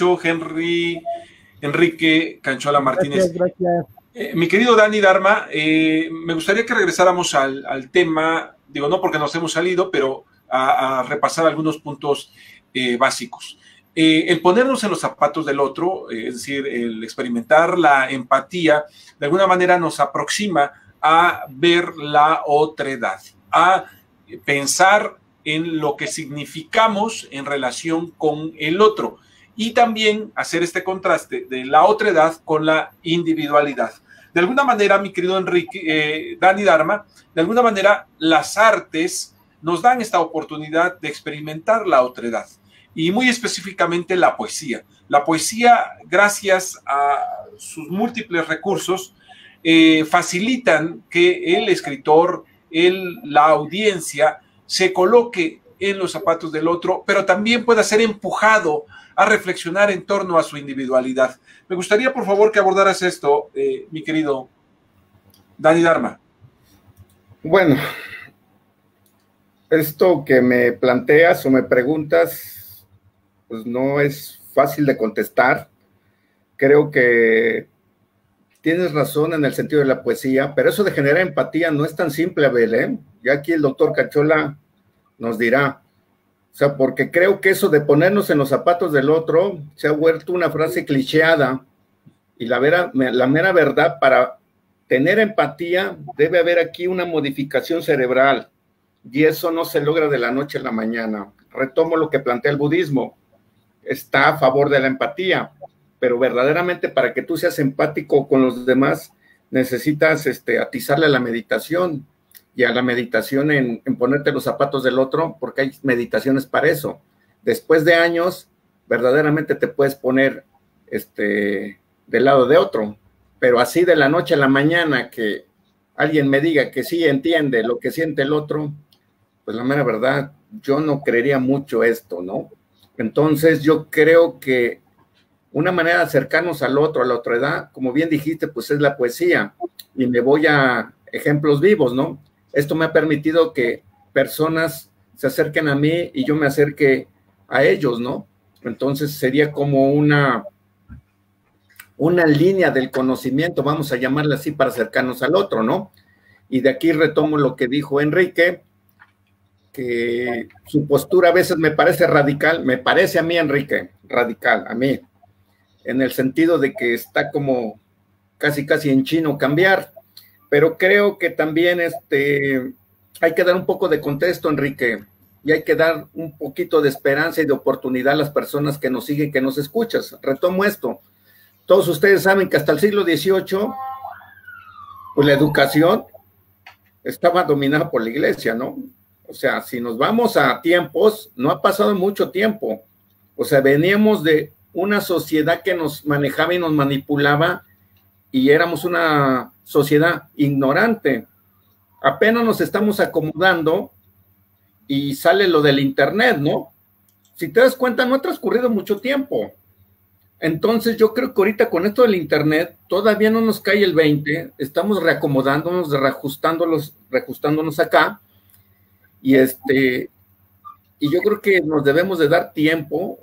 Enrique Canchola Martínez. Gracias. Mi querido Dani Dharma, me gustaría que regresáramos al tema, digo, no porque nos hemos salido, pero a repasar algunos puntos básicos. El ponernos en los zapatos del otro, es decir, el experimentar la empatía, de alguna manera nos aproxima a ver la otredad, a pensar en lo que significamos en relación con el otro, y también hacer este contraste de la otredad con la individualidad. De alguna manera, mi querido Dani Dharma, de alguna manera las artes nos dan esta oportunidad de experimentar la otredad, y muy específicamente la poesía. La poesía, gracias a sus múltiples recursos, facilitan que el escritor, la audiencia, se coloque en los zapatos del otro, pero también pueda ser empujado a reflexionar en torno a su individualidad. Me gustaría, por favor, que abordaras esto, mi querido Dani Dharma. Bueno, esto que me planteas o me preguntas, pues no es fácil de contestar. Creo que tienes razón en el sentido de la poesía, pero eso de generar empatía no es tan simple, Abel, ¿eh? Ya aquí el doctor Canchola nos dirá. O sea, porque creo que eso de ponernos en los zapatos del otro se ha vuelto una frase clichéada, y la mera verdad, para tener empatía debe haber aquí una modificación cerebral, y eso no se logra de la noche a la mañana. Retomo lo que plantea el budismo: está a favor de la empatía, pero verdaderamente para que tú seas empático con los demás necesitas atizarle a la meditación, y a la meditación en ponerte los zapatos del otro, porque hay meditaciones para eso. Después de años, verdaderamente te puedes poner del lado de otro, pero así de la noche a la mañana que alguien me diga que sí entiende lo que siente el otro, pues la mera verdad, yo no creería mucho esto, ¿no? Entonces yo creo que una manera de acercarnos al otro, a la otredad, como bien dijiste, pues es la poesía, y me voy a ejemplos vivos, ¿no? Esto me ha permitido que personas se acerquen a mí y yo me acerque a ellos, ¿no? Entonces sería como una línea del conocimiento, vamos a llamarla así, para acercarnos al otro, ¿no? Y de aquí retomo lo que dijo Enrique, que su postura a veces me parece radical, me parece a mí, Enrique, radical, a mí, en el sentido de que está como casi en chino cambiar. Pero creo que también hay que dar un poco de contexto, Enrique, y hay que dar un poquito de esperanza y de oportunidad a las personas que nos siguen, que nos escuchas. Retomo esto. Todos ustedes saben que hasta el siglo XVIII, pues la educación estaba dominada por la iglesia, ¿no? O sea, si nos vamos a tiempos, no ha pasado mucho tiempo. O sea, veníamos de una sociedad que nos manejaba y nos manipulaba y éramos una sociedad ignorante. Apenas nos estamos acomodando y sale lo del internet, ¿no? Si te das cuenta, no ha transcurrido mucho tiempo. Entonces yo creo que ahorita con esto del internet todavía no nos cae el 20, estamos reacomodándonos, reajustándonos acá, y yo creo que nos debemos de dar tiempo,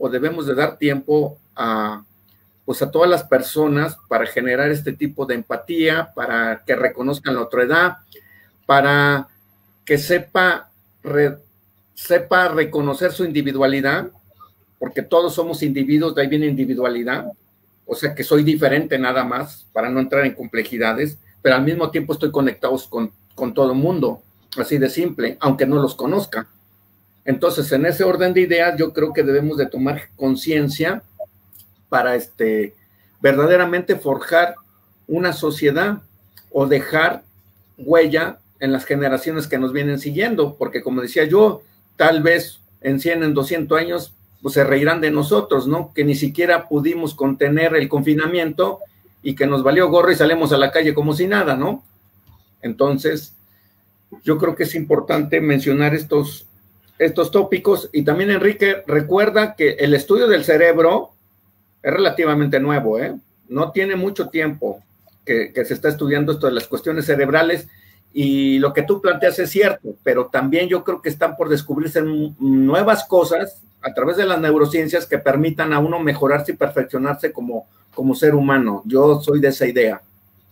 a pues a todas las personas para generar este tipo de empatía, para que reconozcan la otra edad, para que sepa reconocer su individualidad, porque todos somos individuos, de ahí viene individualidad, o sea que soy diferente nada más, para no entrar en complejidades, pero al mismo tiempo estoy conectado con todo el mundo, así de simple, aunque no los conozca. Entonces, en ese orden de ideas, yo creo que debemos de tomar conciencia para verdaderamente forjar una sociedad o dejar huella en las generaciones que nos vienen siguiendo, porque como decía yo, tal vez en 100, en 200 años, pues se reirán de nosotros, ¿no? Que ni siquiera pudimos contener el confinamiento y que nos valió gorro y salimos a la calle como si nada, ¿no? Entonces, yo creo que es importante mencionar estos tópicos. Y también, Enrique, recuerda que el estudio del cerebro es relativamente nuevo, ¿eh? No tiene mucho tiempo que se está estudiando esto de las cuestiones cerebrales, y lo que tú planteas es cierto, pero también yo creo que están por descubrirse nuevas cosas a través de las neurociencias que permitan a uno mejorarse y perfeccionarse como ser humano. Yo soy de esa idea.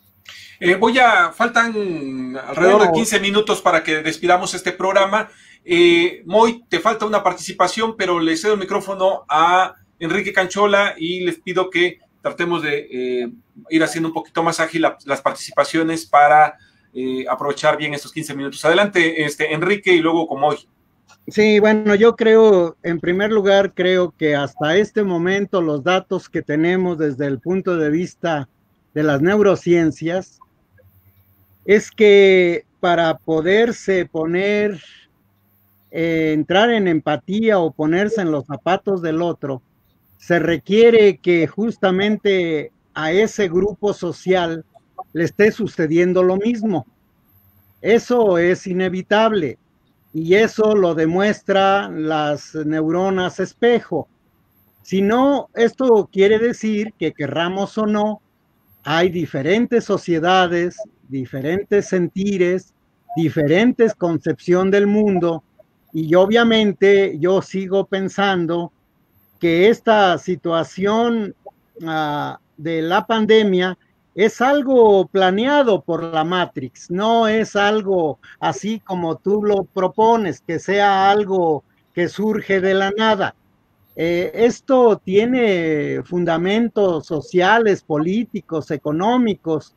Faltan alrededor de 15 minutos para que despidamos este programa. Moy, te falta una participación, pero le cedo el micrófono a Enrique Canchola y les pido que tratemos de ir haciendo un poquito más ágil las participaciones para aprovechar bien estos 15 minutos. Adelante, Enrique, y luego con Moy. Sí, bueno, yo creo, en primer lugar, creo que hasta este momento los datos que tenemos desde el punto de vista de las neurociencias es que para poderse poner, entrar en empatía o ponerse en los zapatos del otro, se requiere que justamente a ese grupo social le esté sucediendo lo mismo. Eso es inevitable. Y eso lo demuestran las neuronas espejo. Si no, esto quiere decir que, querramos o no, hay diferentes sociedades, diferentes sentires, diferentes concepción del mundo, y obviamente yo sigo pensando que esta situación de la pandemia es algo planeado por la Matrix, no es algo así como tú lo propones, que sea algo que surge de la nada. Esto tiene fundamentos sociales, políticos, económicos,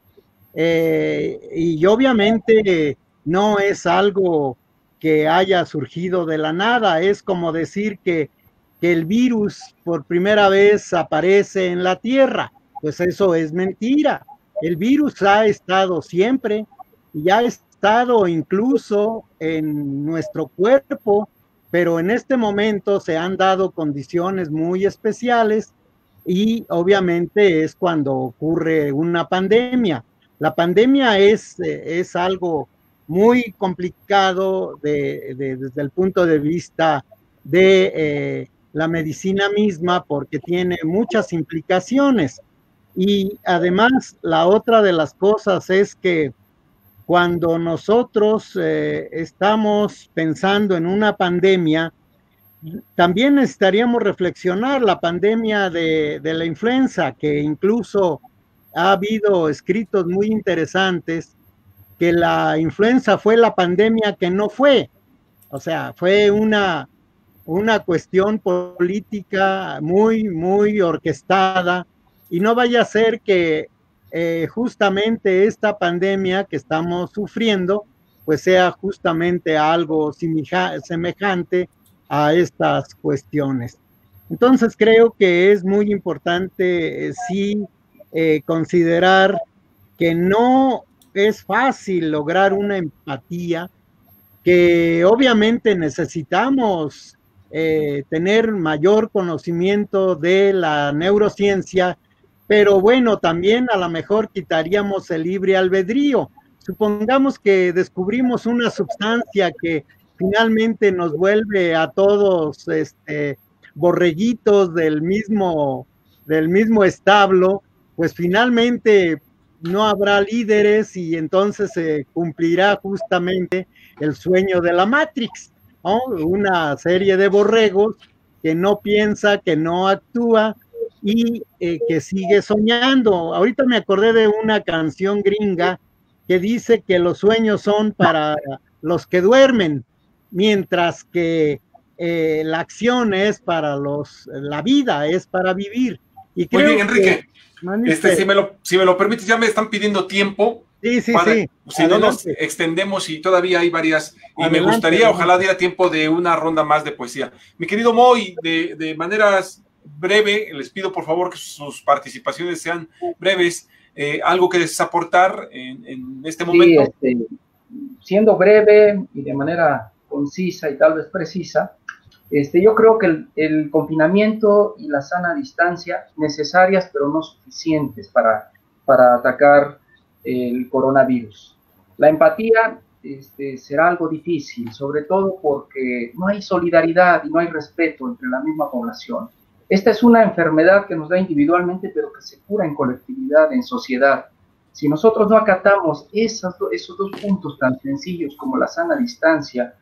y obviamente no es algo que haya surgido de la nada. Es como decir que el virus por primera vez aparece en la Tierra. Pues eso es mentira. El virus ha estado siempre y ha estado incluso en nuestro cuerpo, pero en este momento se han dado condiciones muy especiales y obviamente es cuando ocurre una pandemia. La pandemia es algo muy complicado desde el punto de vista de la medicina misma, porque tiene muchas implicaciones. Y además, la otra de las cosas es que cuando nosotros estamos pensando en una pandemia, también necesitaríamos reflexionar la pandemia de la influenza, que incluso ha habido escritos muy interesantes, que la influenza fue la pandemia que no fue. O sea, fue una cuestión política muy, muy orquestada, y no vaya a ser que justamente esta pandemia que estamos sufriendo, pues sea justamente algo semejante a estas cuestiones. Entonces creo que es muy importante sí considerar que no es fácil lograr una empatía, que obviamente necesitamos tener mayor conocimiento de la neurociencia, pero bueno, también a lo mejor quitaríamos el libre albedrío. Supongamos que descubrimos una sustancia que finalmente nos vuelve a todos borreguitos del mismo establo, pues finalmente no habrá líderes y entonces se cumplirá justamente el sueño de la Matrix, ¿no? Una serie de borregos que no piensa, que no actúa y que sigue soñando. Ahorita me acordé de una canción gringa que dice que los sueños son para los que duermen, mientras que la acción es para la vida es para vivir. Y creo muy bien, Enrique. Si me lo permites, ya me están pidiendo tiempo. Sí. Si no nos extendemos y todavía hay varias, y me gustaría, ojalá diera tiempo de una ronda más de poesía. Mi querido Moy, de maneras breve, les pido por favor que sus participaciones sean breves. ¿Algo que desees aportar en este momento? Siendo breve y de manera concisa y tal vez precisa, yo creo que el confinamiento y la sana distancia, necesarias pero no suficientes para atacar el coronavirus. La empatía será algo difícil, sobre todo porque no hay solidaridad y no hay respeto entre la misma población. Esta es una enfermedad que nos da individualmente, pero que se cura en colectividad, en sociedad. Si nosotros no acatamos esos dos puntos tan sencillos como la sana distancia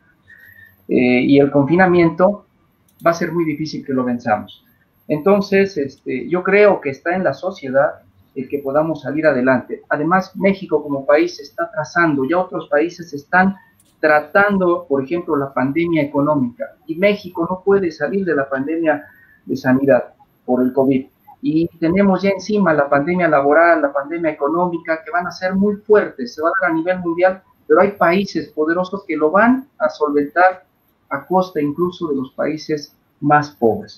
y el confinamiento, va a ser muy difícil que lo venzamos. Entonces, yo creo que está en la sociedad el que podamos salir adelante. Además, México como país se está trazando, ya otros países están tratando, por ejemplo, la pandemia económica, y México no puede salir de la pandemia de sanidad por el COVID. Y tenemos ya encima la pandemia laboral, la pandemia económica, que van a ser muy fuertes, se va a dar a nivel mundial, pero hay países poderosos que lo van a solventar a costa incluso de los países más pobres.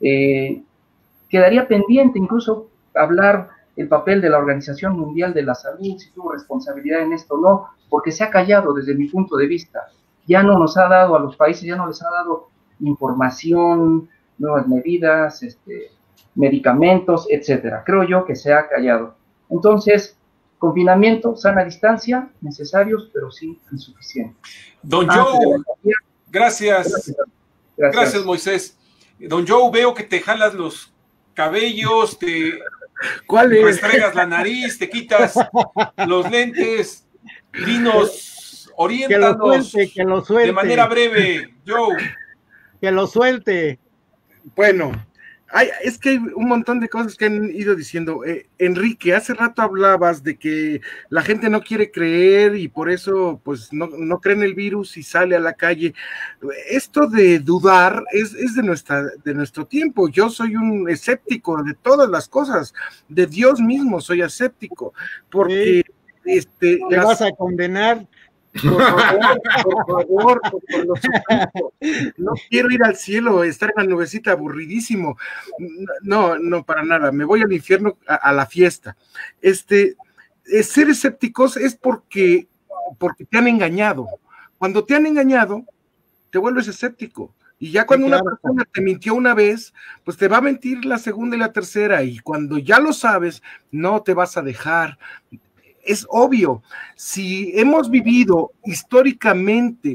Quedaría pendiente incluso hablar el papel de la Organización Mundial de la Salud, si tuvo responsabilidad en esto o no, porque se ha callado desde mi punto de vista. Ya no nos ha dado a los países, ya no les ha dado información, nuevas medidas, medicamentos, etcétera. Creo yo que se ha callado. Entonces, confinamiento, sana distancia, necesarios, pero sí insuficientes. Don Joe, gracias, Moisés. Don Joe, veo que te jalas los cabellos, te restregas la nariz, te quitas los lentes. Dinos, oriéntanos que lo suelte. De manera breve, Joe. Que lo suelte. Bueno, es que hay un montón de cosas que han ido diciendo. Enrique, hace rato hablabas de que la gente no quiere creer y por eso pues no cree en el virus y sale a la calle. Esto de dudar es de nuestro tiempo. Yo soy un escéptico de todas las cosas, de Dios mismo soy escéptico, porque ¿te vas a condenar? Por favor, no quiero ir al cielo, estar en la nubecita, aburridísimo. No, para nada, me voy al infierno a la fiesta. Ser escépticos es porque te han engañado. Cuando te han engañado, te vuelves escéptico. Y ya cuando una persona te mintió una vez, pues te va a mentir la segunda y la tercera, y cuando ya lo sabes, no te vas a dejar. Es obvio, si hemos vivido históricamente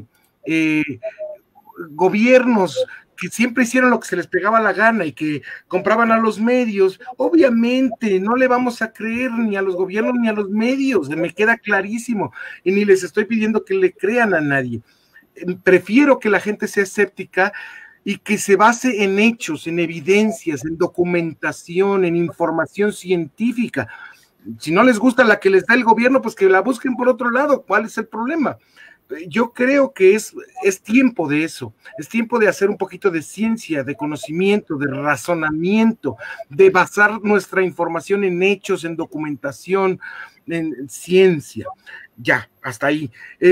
gobiernos que siempre hicieron lo que se les pegaba la gana y que compraban a los medios, obviamente no le vamos a creer ni a los gobiernos ni a los medios, me queda clarísimo, y ni les estoy pidiendo que le crean a nadie. Prefiero que la gente sea escéptica y que se base en hechos, en evidencias, en documentación, en información científica. Si no les gusta la que les da el gobierno, pues que la busquen por otro lado. ¿Cuál es el problema? Yo creo que es tiempo de eso, es tiempo de hacer un poquito de ciencia, de conocimiento, de razonamiento, de basar nuestra información en hechos, en documentación, en ciencia. Ya, hasta ahí.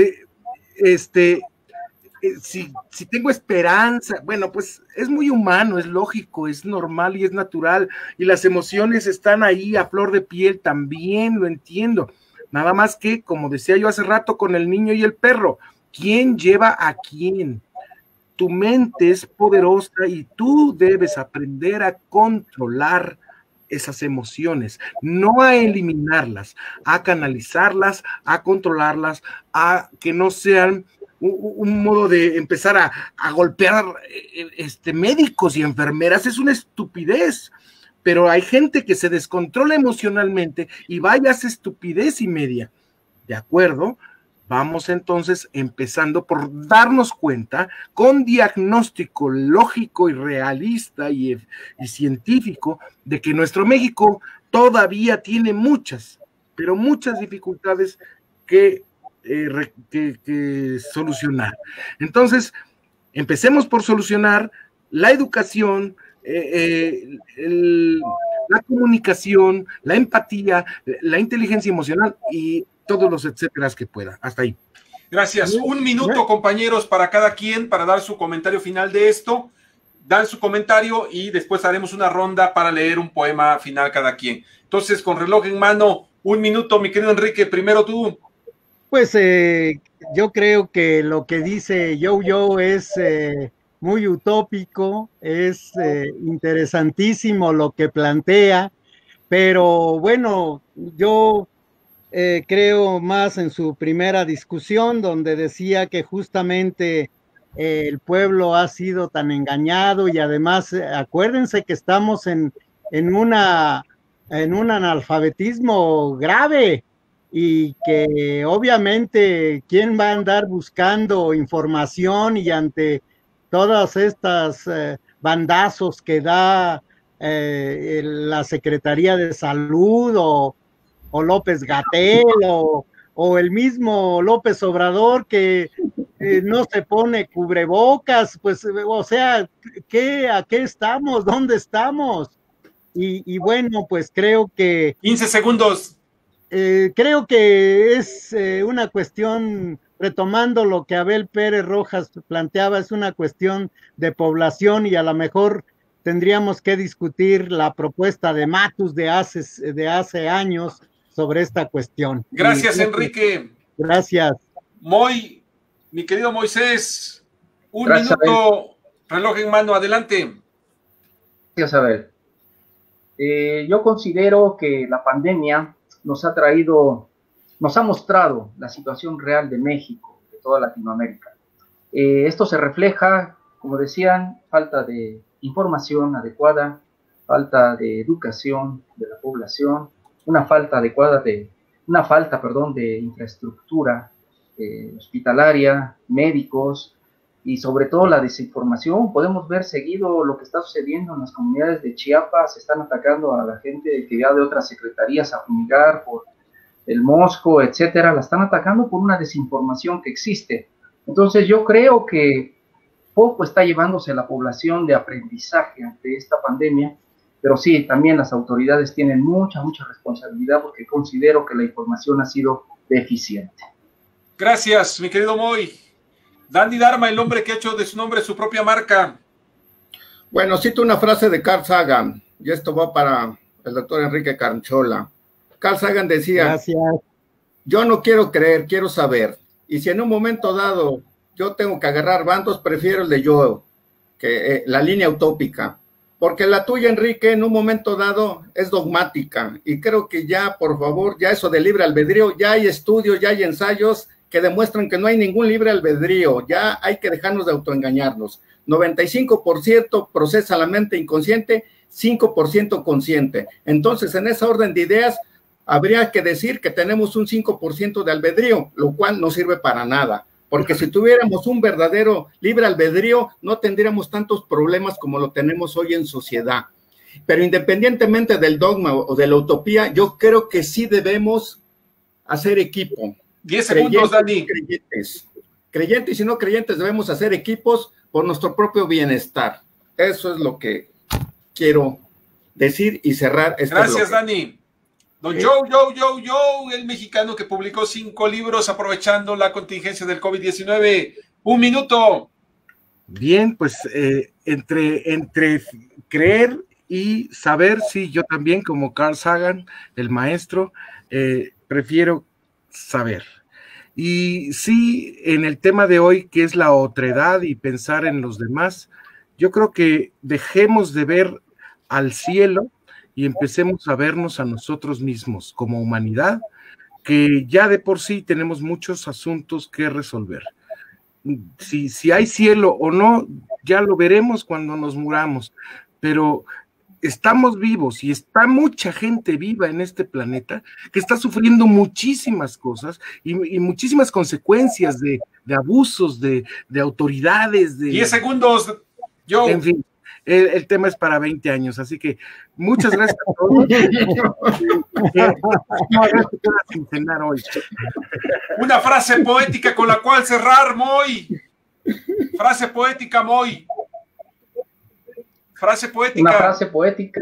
Si tengo esperanza, bueno, pues es muy humano, es lógico, es normal y es natural, y las emociones están ahí a flor de piel, también lo entiendo, nada más que, como decía yo hace rato con el niño y el perro, ¿quién lleva a quién? tu mente es poderosa y tú debes aprender a controlar esas emociones, no a eliminarlas, a canalizarlas, a controlarlas, a que no sean un modo de empezar a golpear médicos y enfermeras. Es una estupidez, pero hay gente que se descontrola emocionalmente y vaya, hace estupidez y media. ¿De acuerdo? Vamos entonces empezando por darnos cuenta con diagnóstico lógico y realista y científico de que nuestro México todavía tiene muchas, pero muchas dificultades que solucionar. Entonces, empecemos por solucionar la educación, la comunicación, la empatía, la inteligencia emocional y todos los etcétera que pueda. Hasta ahí. Gracias. Un minuto, compañeros, para cada quien, para dar su comentario final de esto. Dan su comentario y después haremos una ronda para leer un poema final cada quien. Entonces, con reloj en mano, un minuto, mi querido Enrique, primero tú. Pues yo creo que lo que dice Yo es muy utópico, es interesantísimo lo que plantea, pero bueno, yo creo más en su primera discusión, donde decía que justamente el pueblo ha sido tan engañado y además acuérdense que estamos en un analfabetismo grave y que obviamente quién va a andar buscando información y ante todas estas bandazos que da la Secretaría de Salud o López-Gatell o el mismo López Obrador que no se pone cubrebocas, pues, o sea, ¿a qué estamos? ¿Dónde estamos? Y bueno, pues creo que... 15 segundos. Creo que es una cuestión, retomando lo que Abel Pérez Rojas planteaba, es una cuestión de población y a lo mejor tendríamos que discutir la propuesta de Matus de hace años sobre esta cuestión. Gracias, Enrique. Gracias. Mi querido Moisés, un minuto, reloj en mano, adelante. Gracias, Abel. Yo considero que la pandemia nos ha mostrado la situación real de México, de toda Latinoamérica. Esto se refleja, como decían, falta de información adecuada, falta de educación de la población, una falta de infraestructura hospitalaria, médicos y sobre todo la desinformación. Podemos ver seguido lo que está sucediendo en las comunidades de Chiapas. Están atacando a la gente que va de otras secretarías a fumigar por el mosco, etcétera. La están atacando por una desinformación que existe. Entonces yo creo que poco está llevándose la población de aprendizaje ante esta pandemia, pero sí, también las autoridades tienen mucha responsabilidad porque considero que la información ha sido deficiente. Gracias, mi querido Moy. Dandy Dharma, el hombre que ha hecho de su nombre su propia marca. Bueno, cito una frase de Carl Sagan, y esto va para el doctor Enrique Carnchola. Carl Sagan decía, gracias, yo no quiero creer, quiero saber. Y si en un momento dado yo tengo que agarrar bandos, prefiero el de yo, que la línea utópica. Porque la tuya, Enrique, en un momento dado es dogmática. Y creo que ya, por favor, ya eso de libre albedrío, ya hay estudios, ya hay ensayos que demuestran que no hay ningún libre albedrío. Ya hay que dejarnos de autoengañarnos. 95% procesa la mente inconsciente, 5% consciente. Entonces, en esa orden de ideas, habría que decir que tenemos un 5% de albedrío, lo cual no sirve para nada. Porque si tuviéramos un verdadero libre albedrío, no tendríamos tantos problemas como lo tenemos hoy en sociedad. Pero independientemente del dogma o de la utopía, yo creo que sí debemos hacer equipo. 10 segundos, Dani. Creyentes y no creyentes debemos hacer equipos por nuestro propio bienestar. Eso es lo que quiero decir y cerrar este Gracias, bloque. Dani. Don Joe, el mexicano que publicó 5 libros aprovechando la contingencia del COVID-19. Un minuto. Bien, pues entre creer y saber, sí, yo también como Carl Sagan, el maestro, prefiero saber. Y sí, en el tema de hoy, que es la otredad y pensar en los demás, yo creo que dejemos de ver al cielo y empecemos a vernos a nosotros mismos como humanidad, que ya de por sí tenemos muchos asuntos que resolver. Si hay cielo o no, ya lo veremos cuando nos muramos, pero estamos vivos y está mucha gente viva en este planeta que está sufriendo muchísimas cosas y muchísimas consecuencias de abusos, de autoridades. 10 segundos, Joe. En fin, el tema es para 20 años, así que muchas gracias a todos. Sin cenar hoy. Una frase poética con la cual cerrar, Moy. Frase poética, Moy. Frase poética. Una frase poética.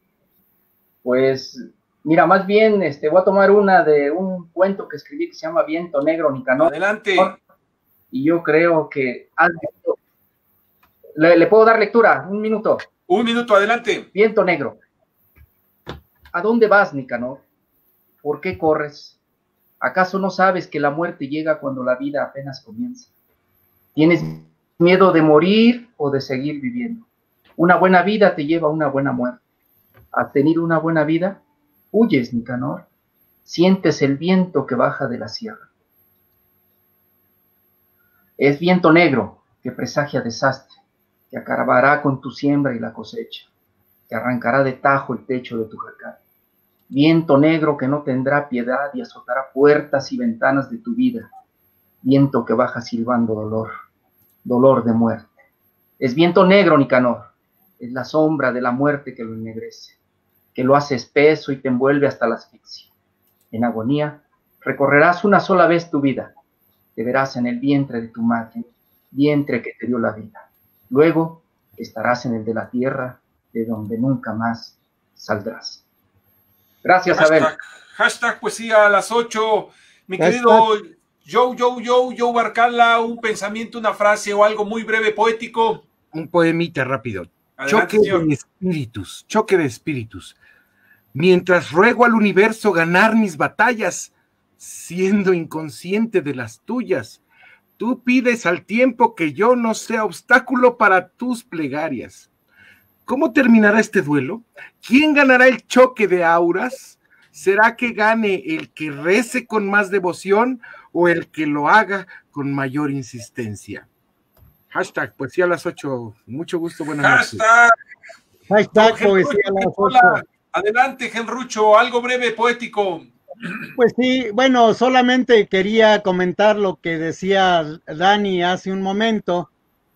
Pues, mira, más bien voy a tomar una de un cuento que escribí que se llama Viento Negro, Nicanor. Adelante. Y yo creo que ¿Le puedo dar lectura? Un minuto. Un minuto, adelante. Viento negro. ¿A dónde vas, Nicanor? ¿Por qué corres? ¿Acaso no sabes que la muerte llega cuando la vida apenas comienza? ¿Tienes miedo de morir o de seguir viviendo? Una buena vida te lleva a una buena muerte. ¿Has tenido una buena vida? Huyes, Nicanor. Sientes el viento que baja de la sierra. Es viento negro que presagia desastre, que acabará con tu siembra y la cosecha, que arrancará de tajo el techo de tu jacal. Viento negro que no tendrá piedad y azotará puertas y ventanas de tu vida. Viento que baja silbando dolor, dolor de muerte. Es viento negro, Nicanor, es la sombra de la muerte que lo ennegrece, que lo hace espeso y te envuelve hasta la asfixia. En agonía, recorrerás una sola vez tu vida, te verás en el vientre de tu madre, vientre que te dio la vida. Luego estarás en el de la tierra, de donde nunca más saldrás. Gracias, Abel. Hashtag poesía a las 8. Mi querido Joe Barcala, un pensamiento, una frase o algo muy breve, poético. Un poemita rápido. Adelante, choque de espíritus. Mientras ruego al universo ganar mis batallas, siendo inconsciente de las tuyas, tú pides al tiempo que yo no sea obstáculo para tus plegarias. ¿Cómo terminará este duelo? ¿Quién ganará el choque de auras? ¿Será que gane el que rece con más devoción o el que lo haga con mayor insistencia? Hashtag poesía a las 8. Mucho gusto, buenas noches. Hashtag poesía a las 8. Adelante, Genrucho, algo breve, poético. Pues sí, bueno, solamente quería comentar lo que decía Dani hace un momento.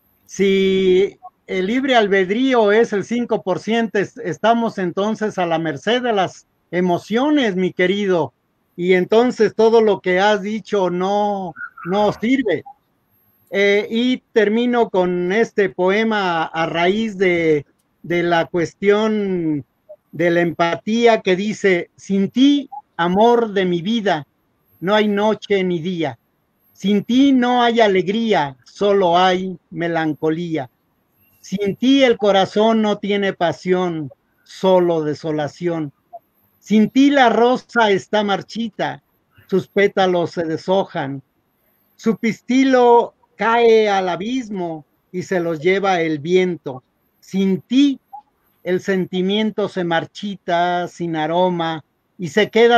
Si el libre albedrío es el 5%, estamos entonces a la merced de las emociones, mi querido, y entonces todo lo que has dicho no sirve. Y termino con este poema a raíz de la cuestión de la empatía que dice: sin ti, amor de mi vida, no hay noche ni día. Sin ti no hay alegría, solo hay melancolía. Sin ti el corazón no tiene pasión, solo desolación. Sin ti la rosa está marchita, sus pétalos se deshojan. Su pistilo cae al abismo y se los lleva el viento. Sin ti el sentimiento se marchita sin aroma y se queda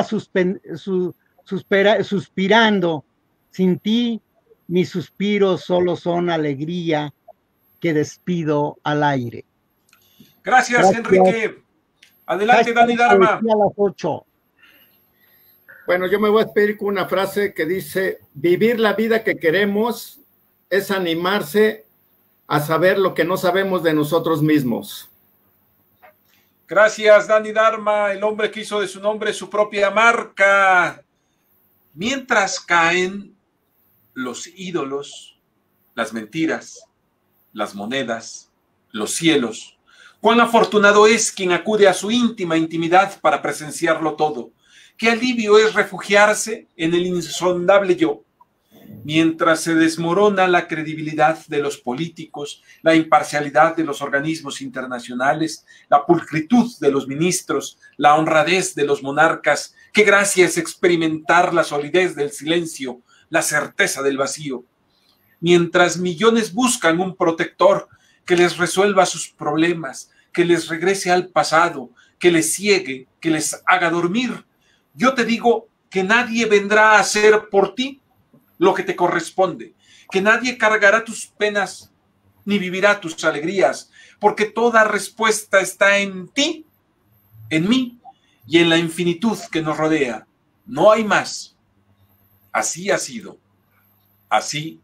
suspirando. Sin ti, mis suspiros solo son alegría que despido al aire. Gracias. Enrique. Adelante, Dani Dharma. A las 8. Bueno, yo me voy a despedir con una frase que dice: vivir la vida que queremos es animarse a saber lo que no sabemos de nosotros mismos. Gracias, Dani Dharma, el hombre que hizo de su nombre su propia marca. Mientras caen los ídolos, las mentiras, las monedas, los cielos, cuán afortunado es quien acude a su íntima intimidad para presenciarlo todo. Qué alivio es refugiarse en el insondable yo. Mientras se desmorona la credibilidad de los políticos, la imparcialidad de los organismos internacionales, la pulcritud de los ministros, la honradez de los monarcas, qué gracia es experimentar la solidez del silencio la certeza del vacío. Mientras millones buscan un protector que les resuelva sus problemas, que les regrese al pasado, que les ciegue, que les haga dormir, yo te digo que nadie vendrá a hacer por ti lo que te corresponde, que nadie cargará tus penas ni vivirá tus alegrías, porque toda respuesta está en ti, en mí y en la infinitud que nos rodea. No hay más. Así ha sido. Así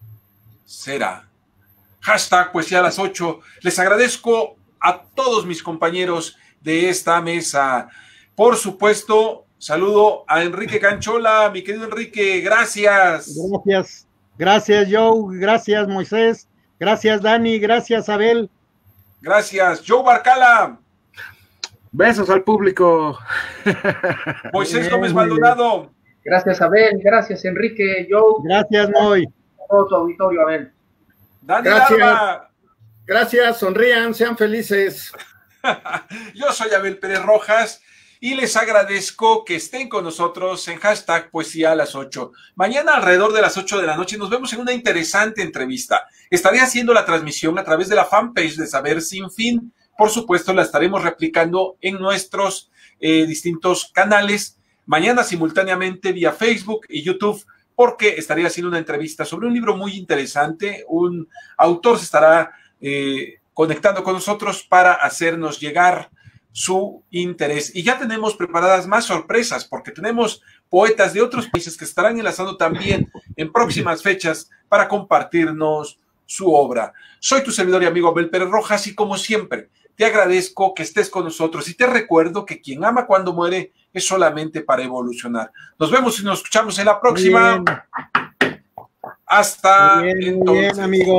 será. Hashtag Poesía a las 8. Les agradezco a todos mis compañeros de esta mesa. Por supuesto, saludo a Enrique Canchola, mi querido Enrique, gracias. Gracias, gracias Joe, gracias Moisés, gracias Dani, gracias Abel. Gracias, Joe Barcala. Besos al público. Moisés Gómez Maldonado. Gracias Abel, gracias Enrique, Joe. Gracias Moy. Todo tu auditorio, Abel. Dani Gracias. Larva. Gracias, sonrían, sean felices. Yo soy Abel Pérez Rojas y les agradezco que estén con nosotros en hashtag Poesía a las 8. Mañana alrededor de las 8 de la noche nos vemos en una interesante entrevista. Estaré haciendo la transmisión a través de la fanpage de Saber Sin Fin. Por supuesto, la estaremos replicando en nuestros distintos canales. Mañana simultáneamente vía Facebook y YouTube, porque estaré haciendo una entrevista sobre un libro muy interesante. Un autor se estará conectando con nosotros para hacernos llegar su interés. Y ya tenemos preparadas más sorpresas, porque tenemos poetas de otros países que estarán enlazando también en próximas fechas para compartirnos su obra. Soy tu servidor y amigo Abel Pérez Rojas y como siempre te agradezco que estés con nosotros y te recuerdo que quien ama cuando muere es solamente para evolucionar. Nos vemos y nos escuchamos en la próxima. Bien. Hasta Muy bien, entonces. amigo.